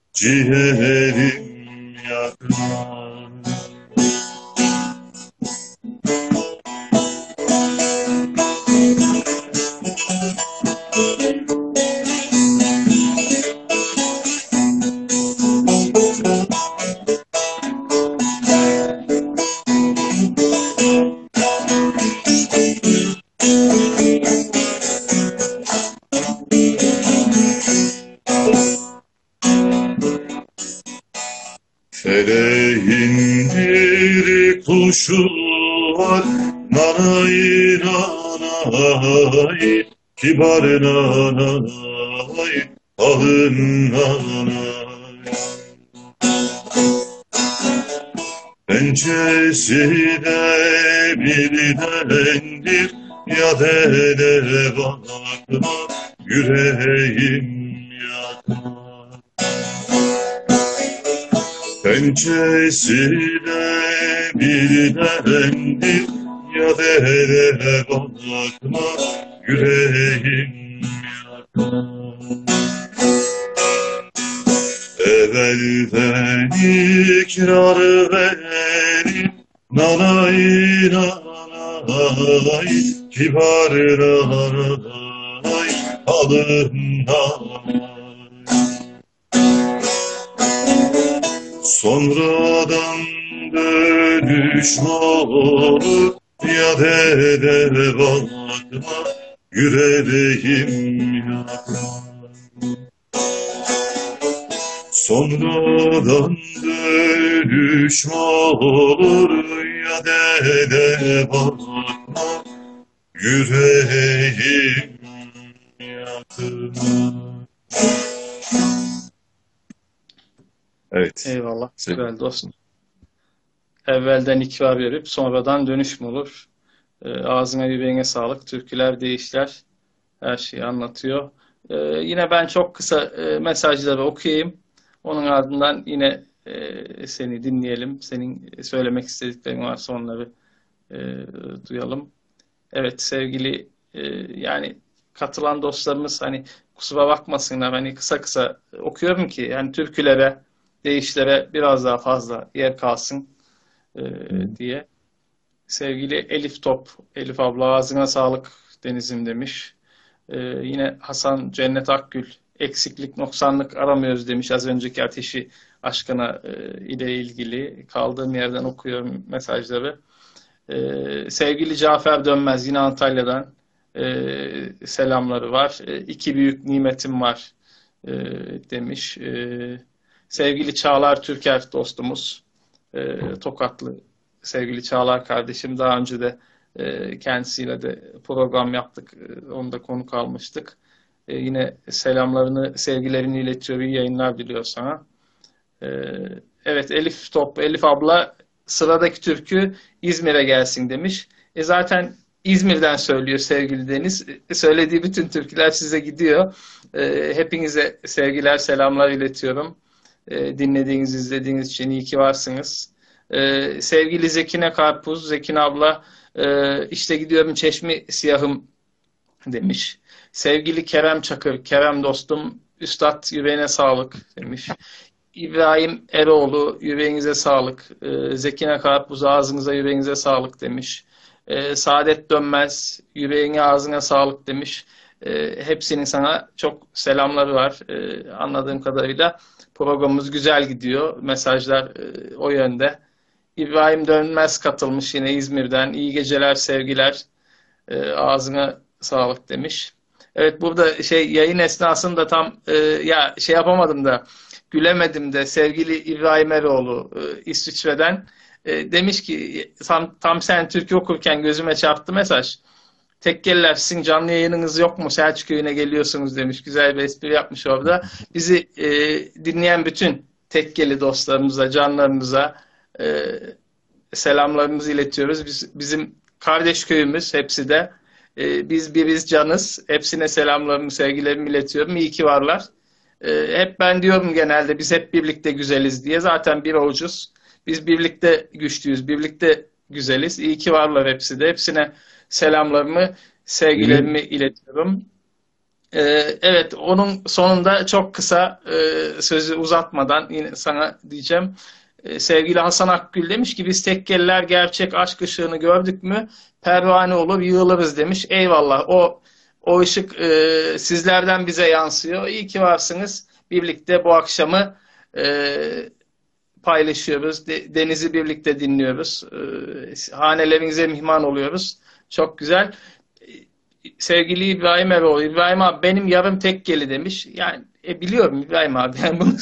ciğerim yakma. Feleğin bir kuşu var, nanay nanay, kibar nanay, alın nanay. Pençesine birdendir, ya dede bakma, yüreğim yakma. Pençesine birdendir, ya dede bakma, yüreğim yakma. Evvelden ikrar verin, nanay nanay, kibar nanay, alın nanay. Sonradan dönüş olur, ya dede bakma, yüreğim yakma. Sonradan dönüş olur, ya dede bakma, yüreğim yakma. Evet. Eyvallah. Güzel dost. Evvelden ikrar verip sonradan dönüş mü olur? Ağzına yüreğine sağlık. Türküler, deyişler her şeyi anlatıyor. Yine ben çok kısa mesajları okuyayım. Onun ardından yine seni dinleyelim. Senin söylemek istediklerin varsa onları duyalım. Evet sevgili yani katılan dostlarımız hani kusura bakmasınlar. Hani kısa kısa okuyorum ki yani türkülere, deyişlere biraz daha fazla yer kalsın diye. Sevgili Elif Top, Elif abla ağzına sağlık Deniz'im demiş. Yine Hasan Cennet Akgül, eksiklik, noksanlık aramıyoruz demiş az önceki ateşi aşkına ile ilgili. Kaldığım yerden okuyorum mesajları. Sevgili Cafer Dönmez yine Antalya'dan selamları var. İki büyük nimetim var demiş. Sevgili Çağlar Türker dostumuz, Tokatlı sevgili Çağlar kardeşim. Daha önce de kendisiyle de program yaptık. Onu da konuk almıştık. Yine selamlarını, sevgilerini iletiyor. İyi yayınlar diliyor sana. Evet Elif Top, Elif abla sıradaki türkü İzmir'e gelsin demiş. Zaten İzmir'den söylüyor sevgili Deniz. Söylediği bütün türküler size gidiyor. Hepinize sevgiler, selamlar iletiyorum. Dinlediğiniz, izlediğiniz için iyi ki varsınız. Sevgili Zekine Karpuz, Zekine abla işte gidiyorum Çeşmi Siyahım demiş. Sevgili Kerem Çakır, Kerem dostum, Üstad yüreğine sağlık demiş. İbrahim Eroğlu, yüreğinize sağlık. Zekine Karpuz, ağzınıza yüreğinize sağlık demiş. Saadet Dönmez, yüreğine ağzına sağlık demiş. Hepsinin sana çok selamları var. Anladığım kadarıyla programımız güzel gidiyor. Mesajlar o yönde. İbrahim Dönmez katılmış yine İzmir'den. İyi geceler, sevgiler. Ağzına sağlık demiş. Evet burada yayın esnasında tam ya yapamadım da gülemedim de sevgili İbrahim Eroğlu İsviçre'den demiş ki tam sen türkü okurken gözüme çarptı mesaj. Tekkeliler sizin canlı yayınınız yok mu? Selçuk Köyü'ne geliyorsunuz demiş. Güzel bir espri yapmış orada. Bizi dinleyen bütün tekkeli dostlarımıza, canlarımıza selamlarımızı iletiyoruz. Bizim kardeş köyümüz hepsi de. Biz biriz canız. Hepsine selamlarımı, sevgilerimi iletiyorum. İyi ki varlar. Hep ben diyorum genelde biz hep birlikte güzeliz diye. Zaten bir avucuz. Biz birlikte güçlüyüz, birlikte güzeliz. İyi ki varlar hepsi de. Hepsine selamlarımı, Benim sevgilerimi iletiyorum. Evet, onun sonunda çok kısa sözü uzatmadan yine sana diyeceğim. Sevgili Hasan Akgül demiş ki biz tekkeliler gerçek aşk ışığını gördük mü pervane olur yığılırız demiş. Eyvallah. O ışık sizlerden bize yansıyor. İyi ki varsınız. Birlikte bu akşamı e, paylaşıyoruz. Deniz'i birlikte dinliyoruz. Hanelerinize mihman oluyoruz. Çok güzel. Sevgili İbrahim Eroğlu, İbrahim abi benim yarım tekkeli demiş. Yani biliyorum İbrahim abi. Yani bunu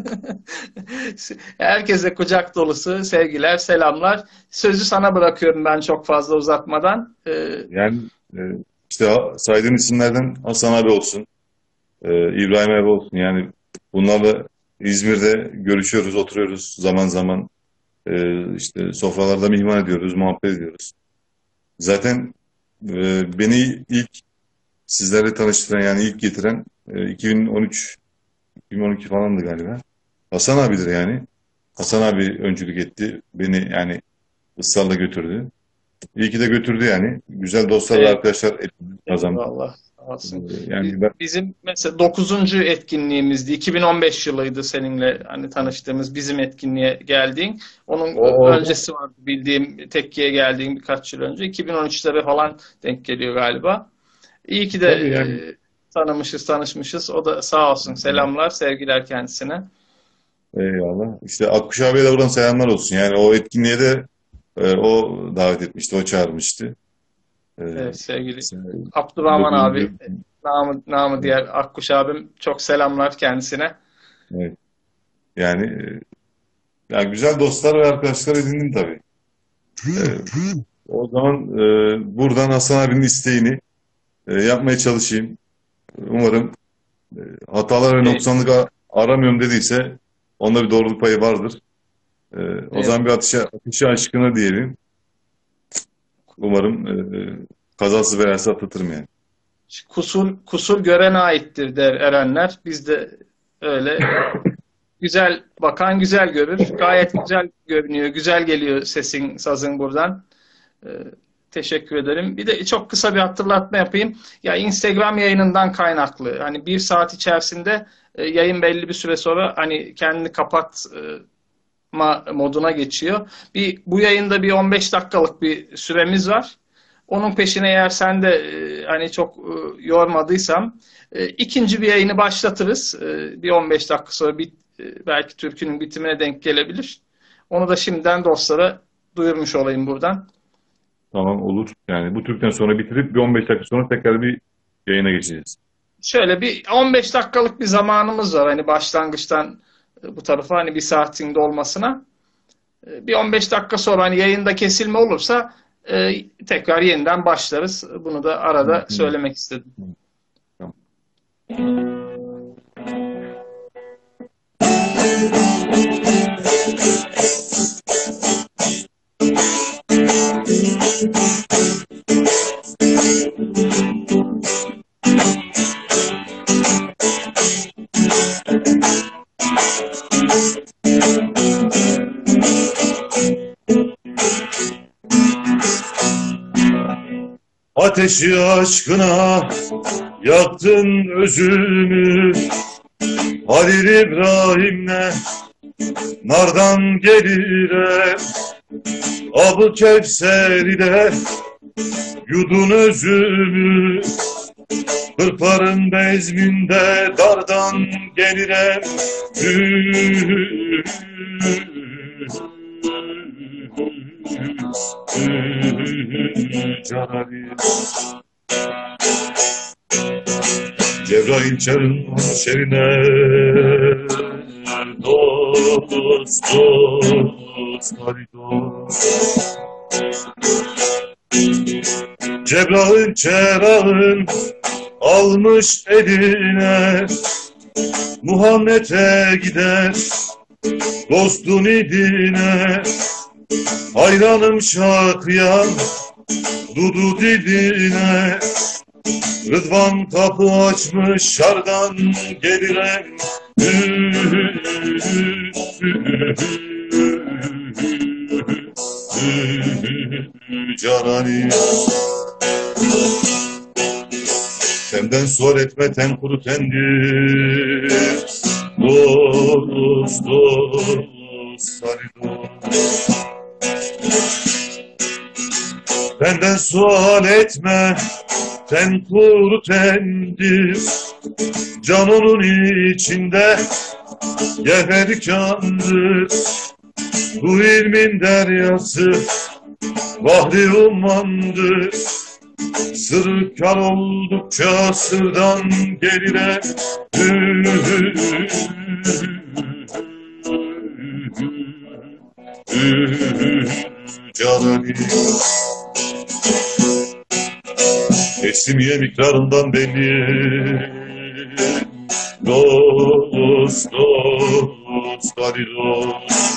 herkese kucak dolusu sevgiler, selamlar. Sözü sana bırakıyorum ben çok fazla uzatmadan. yani e, işte saydığın isimlerden Hasan abi olsun, İbrahim abi olsun. Yani bunlarla İzmir'de görüşüyoruz, oturuyoruz zaman zaman. İşte sofralarda mihman ediyoruz, muhabbet ediyoruz. Zaten beni ilk sizlerle tanıştıran yani ilk getiren 2013 2012 falandı galiba. Hasan abidir yani. Hasan abi öncülük etti. Beni yani ısrarla götürdü. İyi ki de götürdü yani. Güzel dostlar ve E, arkadaşlar kazandık. Eyvallah. Sağ olsun. Yani ben Bizim mesela dokuzuncu etkinliğimizdi. 2015 yılıydı seninle hani tanıştığımız bizim etkinliğe geldiğin. Onun orada öncesi vardı bildiğim tekkiye geldiğin birkaç yıl önce. 2013'lere falan denk geliyor galiba. İyi ki de tabii yani tanımışız, tanışmışız. O da sağ olsun. Selamlar, sevgiler kendisine. eyvallah. İşte Akkuş abiye de buradan selamlar olsun. Yani o etkinliğe de o davet etmişti, o çağırmıştı. E, Evet, sevgili işte Abdurrahman abi, 9. namı diğer Akkuş abim. Çok selamlar kendisine. Evet. Yani yani güzel dostlar ve arkadaşlar edindim tabii. E, O zaman buradan Hasan abinin isteğini yapmaya çalışayım. Umarım hatalar ve E, noksanlık aramıyorum dediyse onda bir doğruluk payı vardır. O e, zaman bir ateşe aşkına diyelim. Umarım kazası belasız atlatırım yani. kusur görene aittir der erenler. Biz de öyle güzel bakan güzel görür. Gayet güzel görünüyor. Güzel geliyor sesin, sazın buradan. Ee, Teşekkür ederim. Bir de çok kısa bir hatırlatma yapayım. Ya Instagram yayınından kaynaklı. Hani bir saat içerisinde yayın belli bir süre sonra hani kendini kapatma moduna geçiyor. Bu yayında bir 15 dakikalık bir süremiz var. Onun peşine eğer sen de hani çok yormadıysam ikinci bir yayını başlatırız. Bir 15 dakika sonra belki türkünün bitimine denk gelebilir. Onu da şimdiden dostlara duyurmuş olayım buradan. Tamam olur. Yani bu Türk'ten sonra bitirip bir 15 dakika sonra tekrar bir yayına geçeceğiz. Şöyle bir 15 dakikalık bir zamanımız var hani başlangıçtan bu tarafa hani bir saatin dolmasına. Bir 15 dakika sonra hani yayında kesilme olursa tekrar yeniden başlarız. Bunu da Hı, arada hı, söylemek istedim. hı. Tamam. Ateşi aşkına yaktın özümü, Halil İbrahim'le nardan gelire, Ab-ı Kevser ile yudun özümü, Kırkların bezminde dardan gelire. Canali Cebrail çarın şerine, dost dost hadi dost. Cebrail çerağın almış eline, Muhammed'e gider dostun idine. Hayranım şakıyan dudu diline, Rıdvan kapı açmış şardan gelire. Canani Benden sual etme ten kuru tendir. Dost dost hani dost. Benden sual etme ten kuru tendir. Can onun içinde gevher kandır. Bu ilmin deryası vahdi ummandır. Sırrı kar oldukça sırdan geride canani. Esimiye mikrarından belli. Dost dost hadi dost.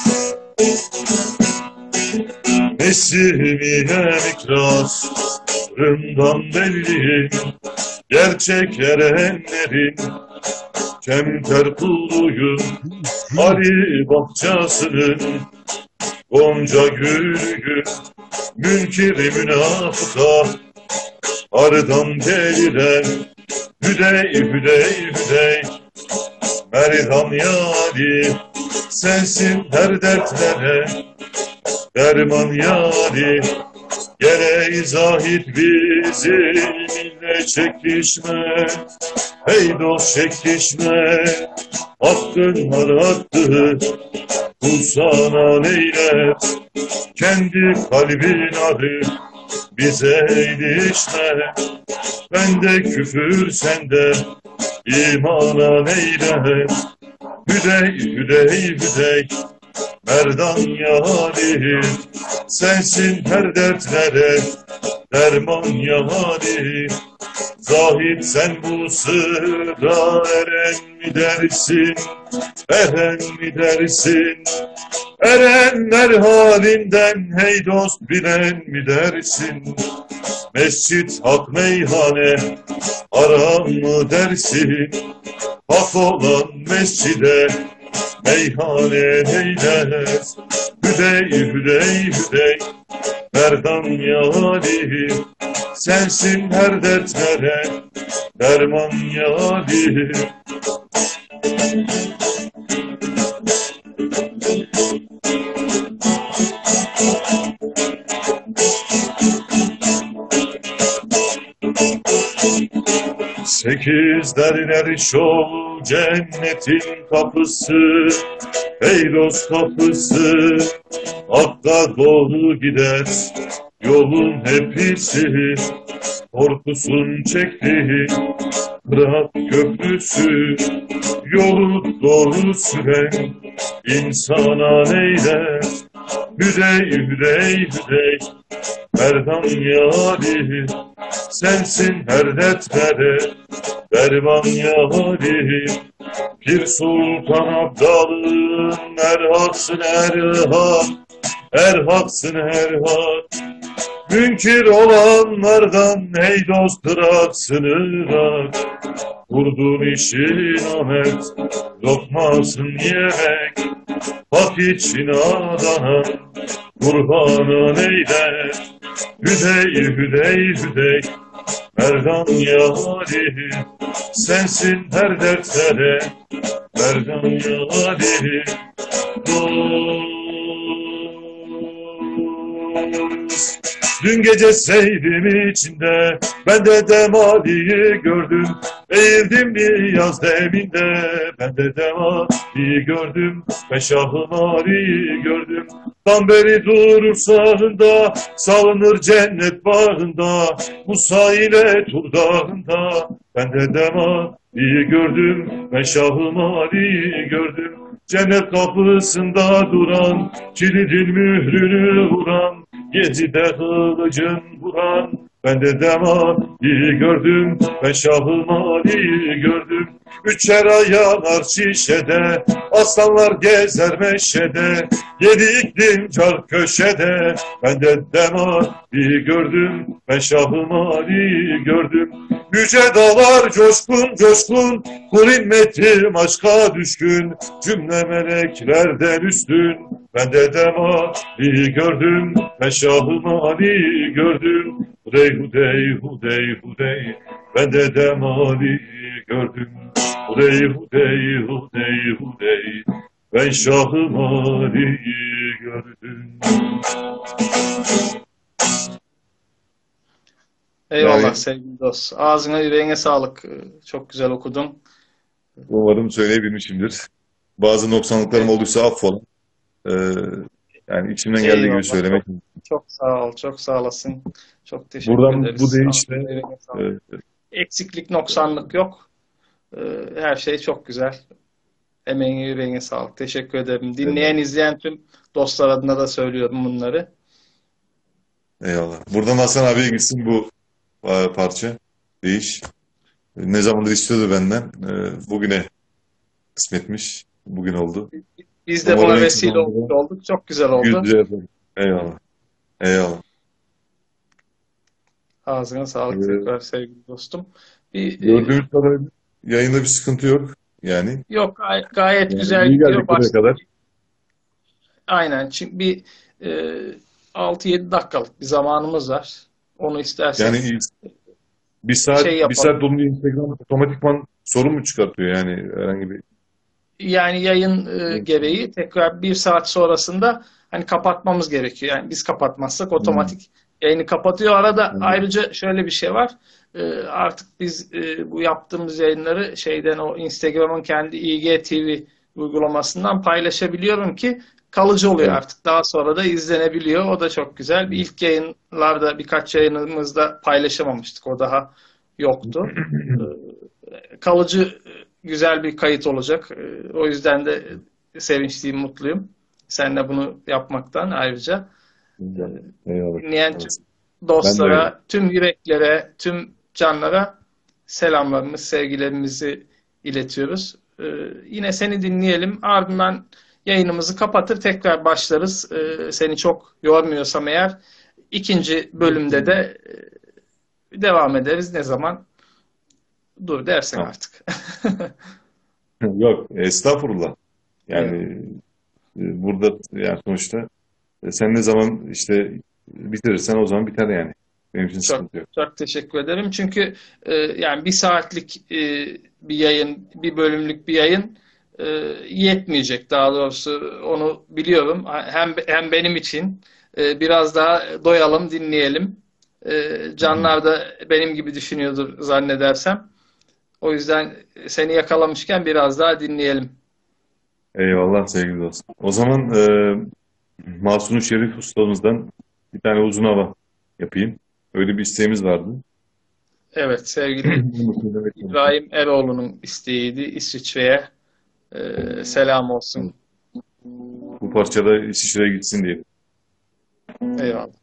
Esimiye mikrarından belli. Gerçek erenlerin kemter kulluyu. Ali bahçesinin gonca gülü. Münkiri münafıka ardan geliren hüdey hüdey hüdey merham yâri sensin her dertlere derman yâri gele zahid bizimle çekişme hey dost çekişme hakkın harattır kul sana neyler kendi kalbin arı bize ilişme bende küfür sende imana neyle hüdey hüdey hüdey merdan yâri sensin her dertlere derman yâri zahid sen bu sırra eren mi dersin eren mi dersin erenler halinden hey dost bilen mi dersin mescit hak meyhane aram mı dersin hak olan mescide meyhane neyler hüdey hüdey hüdey merdan yâri sensin her dertlere derman yâri. Sekiz derler şol cennetin kapısı ey dost kapısı hakka doğru gider yolun hepsi korkusun çekti Kıraat köprüsü yolu doğru süren insana neyler hüdey hüdey hüdey merdan yâri sensin her dertlere derman yâri Pir Sultan Abdal'ın erhaksın erhak erhaksın erhak münkir olanlardan hey dost bıraksın ırak kurdun işin Ahmet lokmasın yemek bak için Adana kurbanın eyler hüdey hüdey hüdey merdan yâri sensin her dertlere merdan yâri dost. Dün gece seyrim içinde ben de Demali'yi gördüm. Eğildim bir yaz deminde ben de Demali'yi gördüm. Ben Şah-ı Mali'yi gördüm. Tam beri durur sağında salınır cennet bağında Musa ile Tur dağında ben de Demali'yi gördüm. Ben Şah-ı Mali'yi gördüm. Cennet kapısında duran kilidin mührünü vuran Gezi'de kılıcın vuran ben de Demali'yi gördüm. Ben Şah-ı Mali'yi gördüm. Üçer ay yanar şişede aslanlar gezer meşede yedi iklim car köşede ben de Demali'yi gördüm. Ben Şah-ı Mali'yi gördüm. Yüce dağlar coşkun coşkun kul immetim aşka düşkün cümle meleklerden üstün ben de Demali'yi gördüm. Ben Şah-ı Mali'yi gördüm. Hudey hudey hudey hudey Ben dedem Ali'yi gördüm. Hudey hudey hudey hudey. Ben Şahım Ali'yi gördüm. Eyvallah Yani sevgili dost. Ağzına yüreğine sağlık. Çok güzel okudun. umarım söyleyebilmişimdir. Bazı noksanlıklarım Ey- olduysa affola. Ee, yani içimden geldiği gibi Eyvallah. söylemek. Çok sağ ol. Çok sağ olasın. Çok teşekkür Buradan bu ederiz. deyişle Ağzına yüreğine sağlık. e, Eksiklik, noksanlık yok. Her şey çok güzel. Emeğine yüreğine sağlık. Teşekkür ederim. Dinleyen, eyvallah. izleyen tüm dostlar adına da söylüyorum bunları. Eyvallah. Buradan Hasan abiye gitsin bu parça. Değiş. Ne zamandır istiyordu benden. Bugüne kısmetmiş. Bugün oldu. Biz de Umarım buna en kısa vesile olmuş zamanda olduk. Çok güzel yüz oldu. yüze yapalım. Eyvallah. Eyvallah. Ağzına sağlık Ee, tekrar sevgili dostum. Bir, gördüğümüz kadarıyla yayında bir sıkıntı yok. Yani, yok gayet güzel iyi gidiyor. geldik buraya kadar. Aynen. Şimdi bir e, 6-7 dakikalık bir zamanımız var. Onu Yani istersen bir şey saat yapalım. dolunca Instagram otomatikman sorun mu çıkartıyor yani herhangi bir. Yani yayın gereği tekrar bir saat sonrasında hani kapatmamız gerekiyor. Yani biz kapatmazsak Hmm. otomatik yayını kapatıyor. Arada Anladım. ayrıca şöyle bir şey var. Artık biz bu yaptığımız yayınları şeyden o Instagram'ın kendi IGTV uygulamasından paylaşabiliyorum ki kalıcı oluyor Evet. artık. Daha sonra da izlenebiliyor. O da çok güzel. Bir ilk yayınlarda birkaç yayınımızda paylaşamamıştık. O daha yoktu. Kalıcı güzel bir kayıt olacak. O yüzden de sevinçliyim, mutluyum. Seninle bunu yapmaktan ayrıca Eyvallah. dinleyen Evet. tüm Ben de öyle. dostlara, tüm yüreklere, tüm canlara selamlarımız, sevgilerimizi iletiyoruz. Yine seni dinleyelim. Ardından yayınımızı kapatır tekrar başlarız. Seni çok yormuyorsam eğer ikinci bölümde de devam ederiz. Ne zaman dur dersen Tamam. artık. Yok, estağfurullah. Yani Eyvallah. burada yani sonuçta sen ne zaman işte bitirirsen o zaman biter yani. Benim için Çok sıkıntı yok. çok teşekkür ederim. Çünkü yani bir saatlik bir yayın, bir bölümlük bir yayın e, yetmeyecek. Daha doğrusu onu biliyorum. Hem benim için biraz daha doyalım, dinleyelim. Canlar da benim gibi düşünüyordur zannedersem. O yüzden seni yakalamışken biraz daha dinleyelim. Eyvallah sevgili dostum. O zaman Mahsuni Şerif ustamızdan bir tane uzun hava yapayım. Öyle bir isteğimiz vardı. Evet, sevgili Bunu söylemek lazım. İbrahim Eroğlu'nun isteğiydi. İsviçre'ye selam olsun. Bu parçada İsviçre'ye gitsin diye. Eyvallah.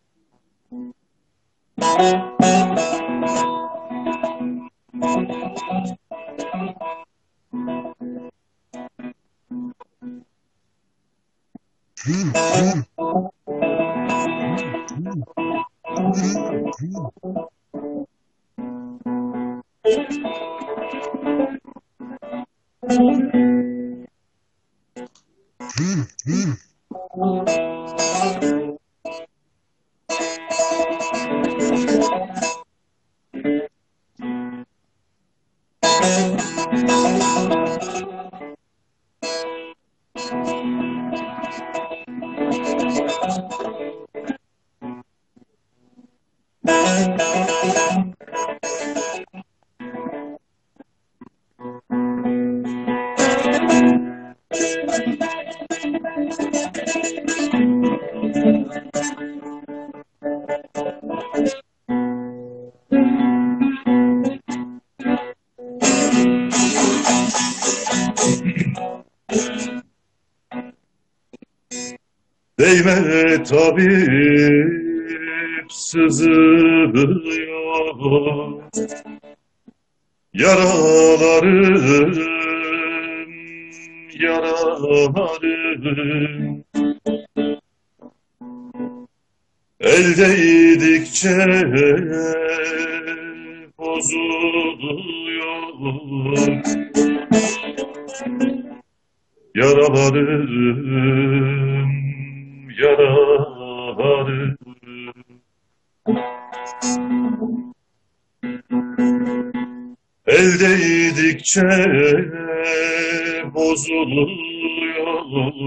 Değme tabip sızıyor yaralarım yaralarım el değdikçe bozuluyor yaralarım yaralarım El değdikçe bozuluyor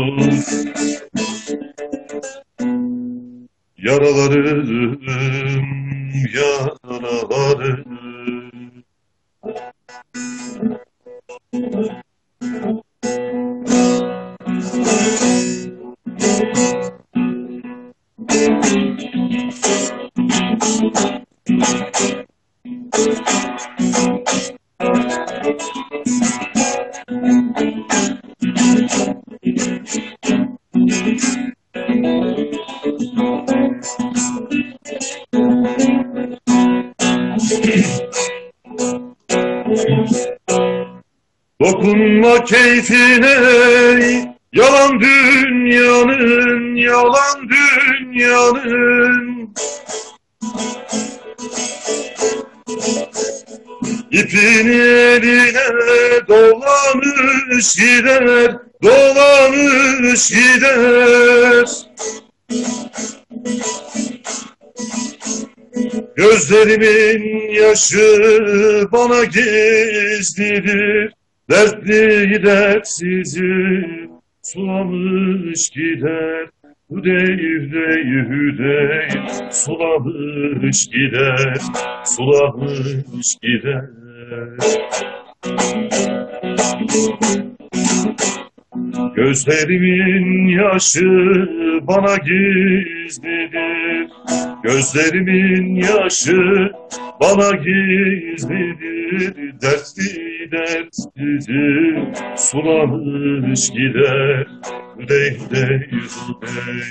yaralarım, yaralarım. Dokunma keyfine, yalan dünyanın, yalan dünyanın. İpini eline dolamış gider, dolamış gider. Gözlerimin yaşı bana gizlidir, dertli dertsizi sulamış gider. Hüdey hüdey hüdey sulamış gider, sulamış gider. Gözlerimin yaşı bana gizlidir, gözlerimin yaşı bana gizlidir. Dertli dertsizi sulamış gider, hüdey hüdey hüdey.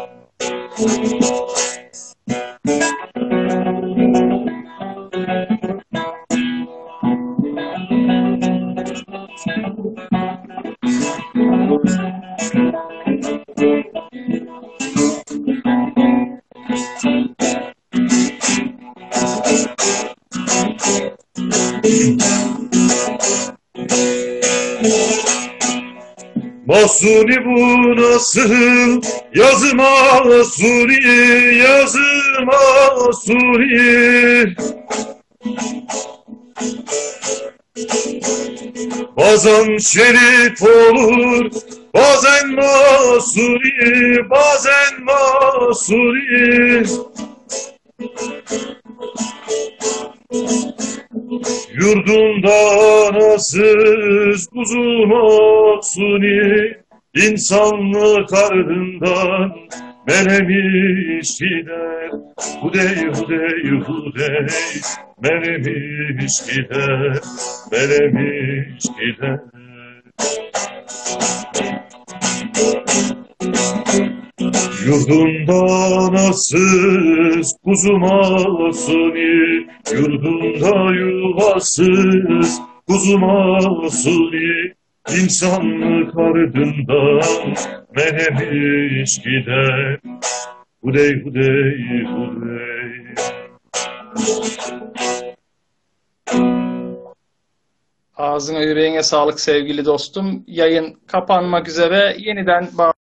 Mahsuni bu nasıl yazı, Mahsuni yazı, Mahsuni. Bazen şerif olur, bazen Mahsuni, bazen Mahsuni. Yurdumda anasız kuzu Mahsuni, insanlık ardından menemiş gider. Hudey hudey hudey menemiş gider, menemiş gider. Yurdunda anasız kuzu Mahsuni, yurdunda yuvasız kuzu Mahsuni. İnsanlık ardından menemiş gider. Hudey hudey hudey. Ağzına yüreğine sağlık sevgili dostum. Yayın kapanmak üzere. Yeniden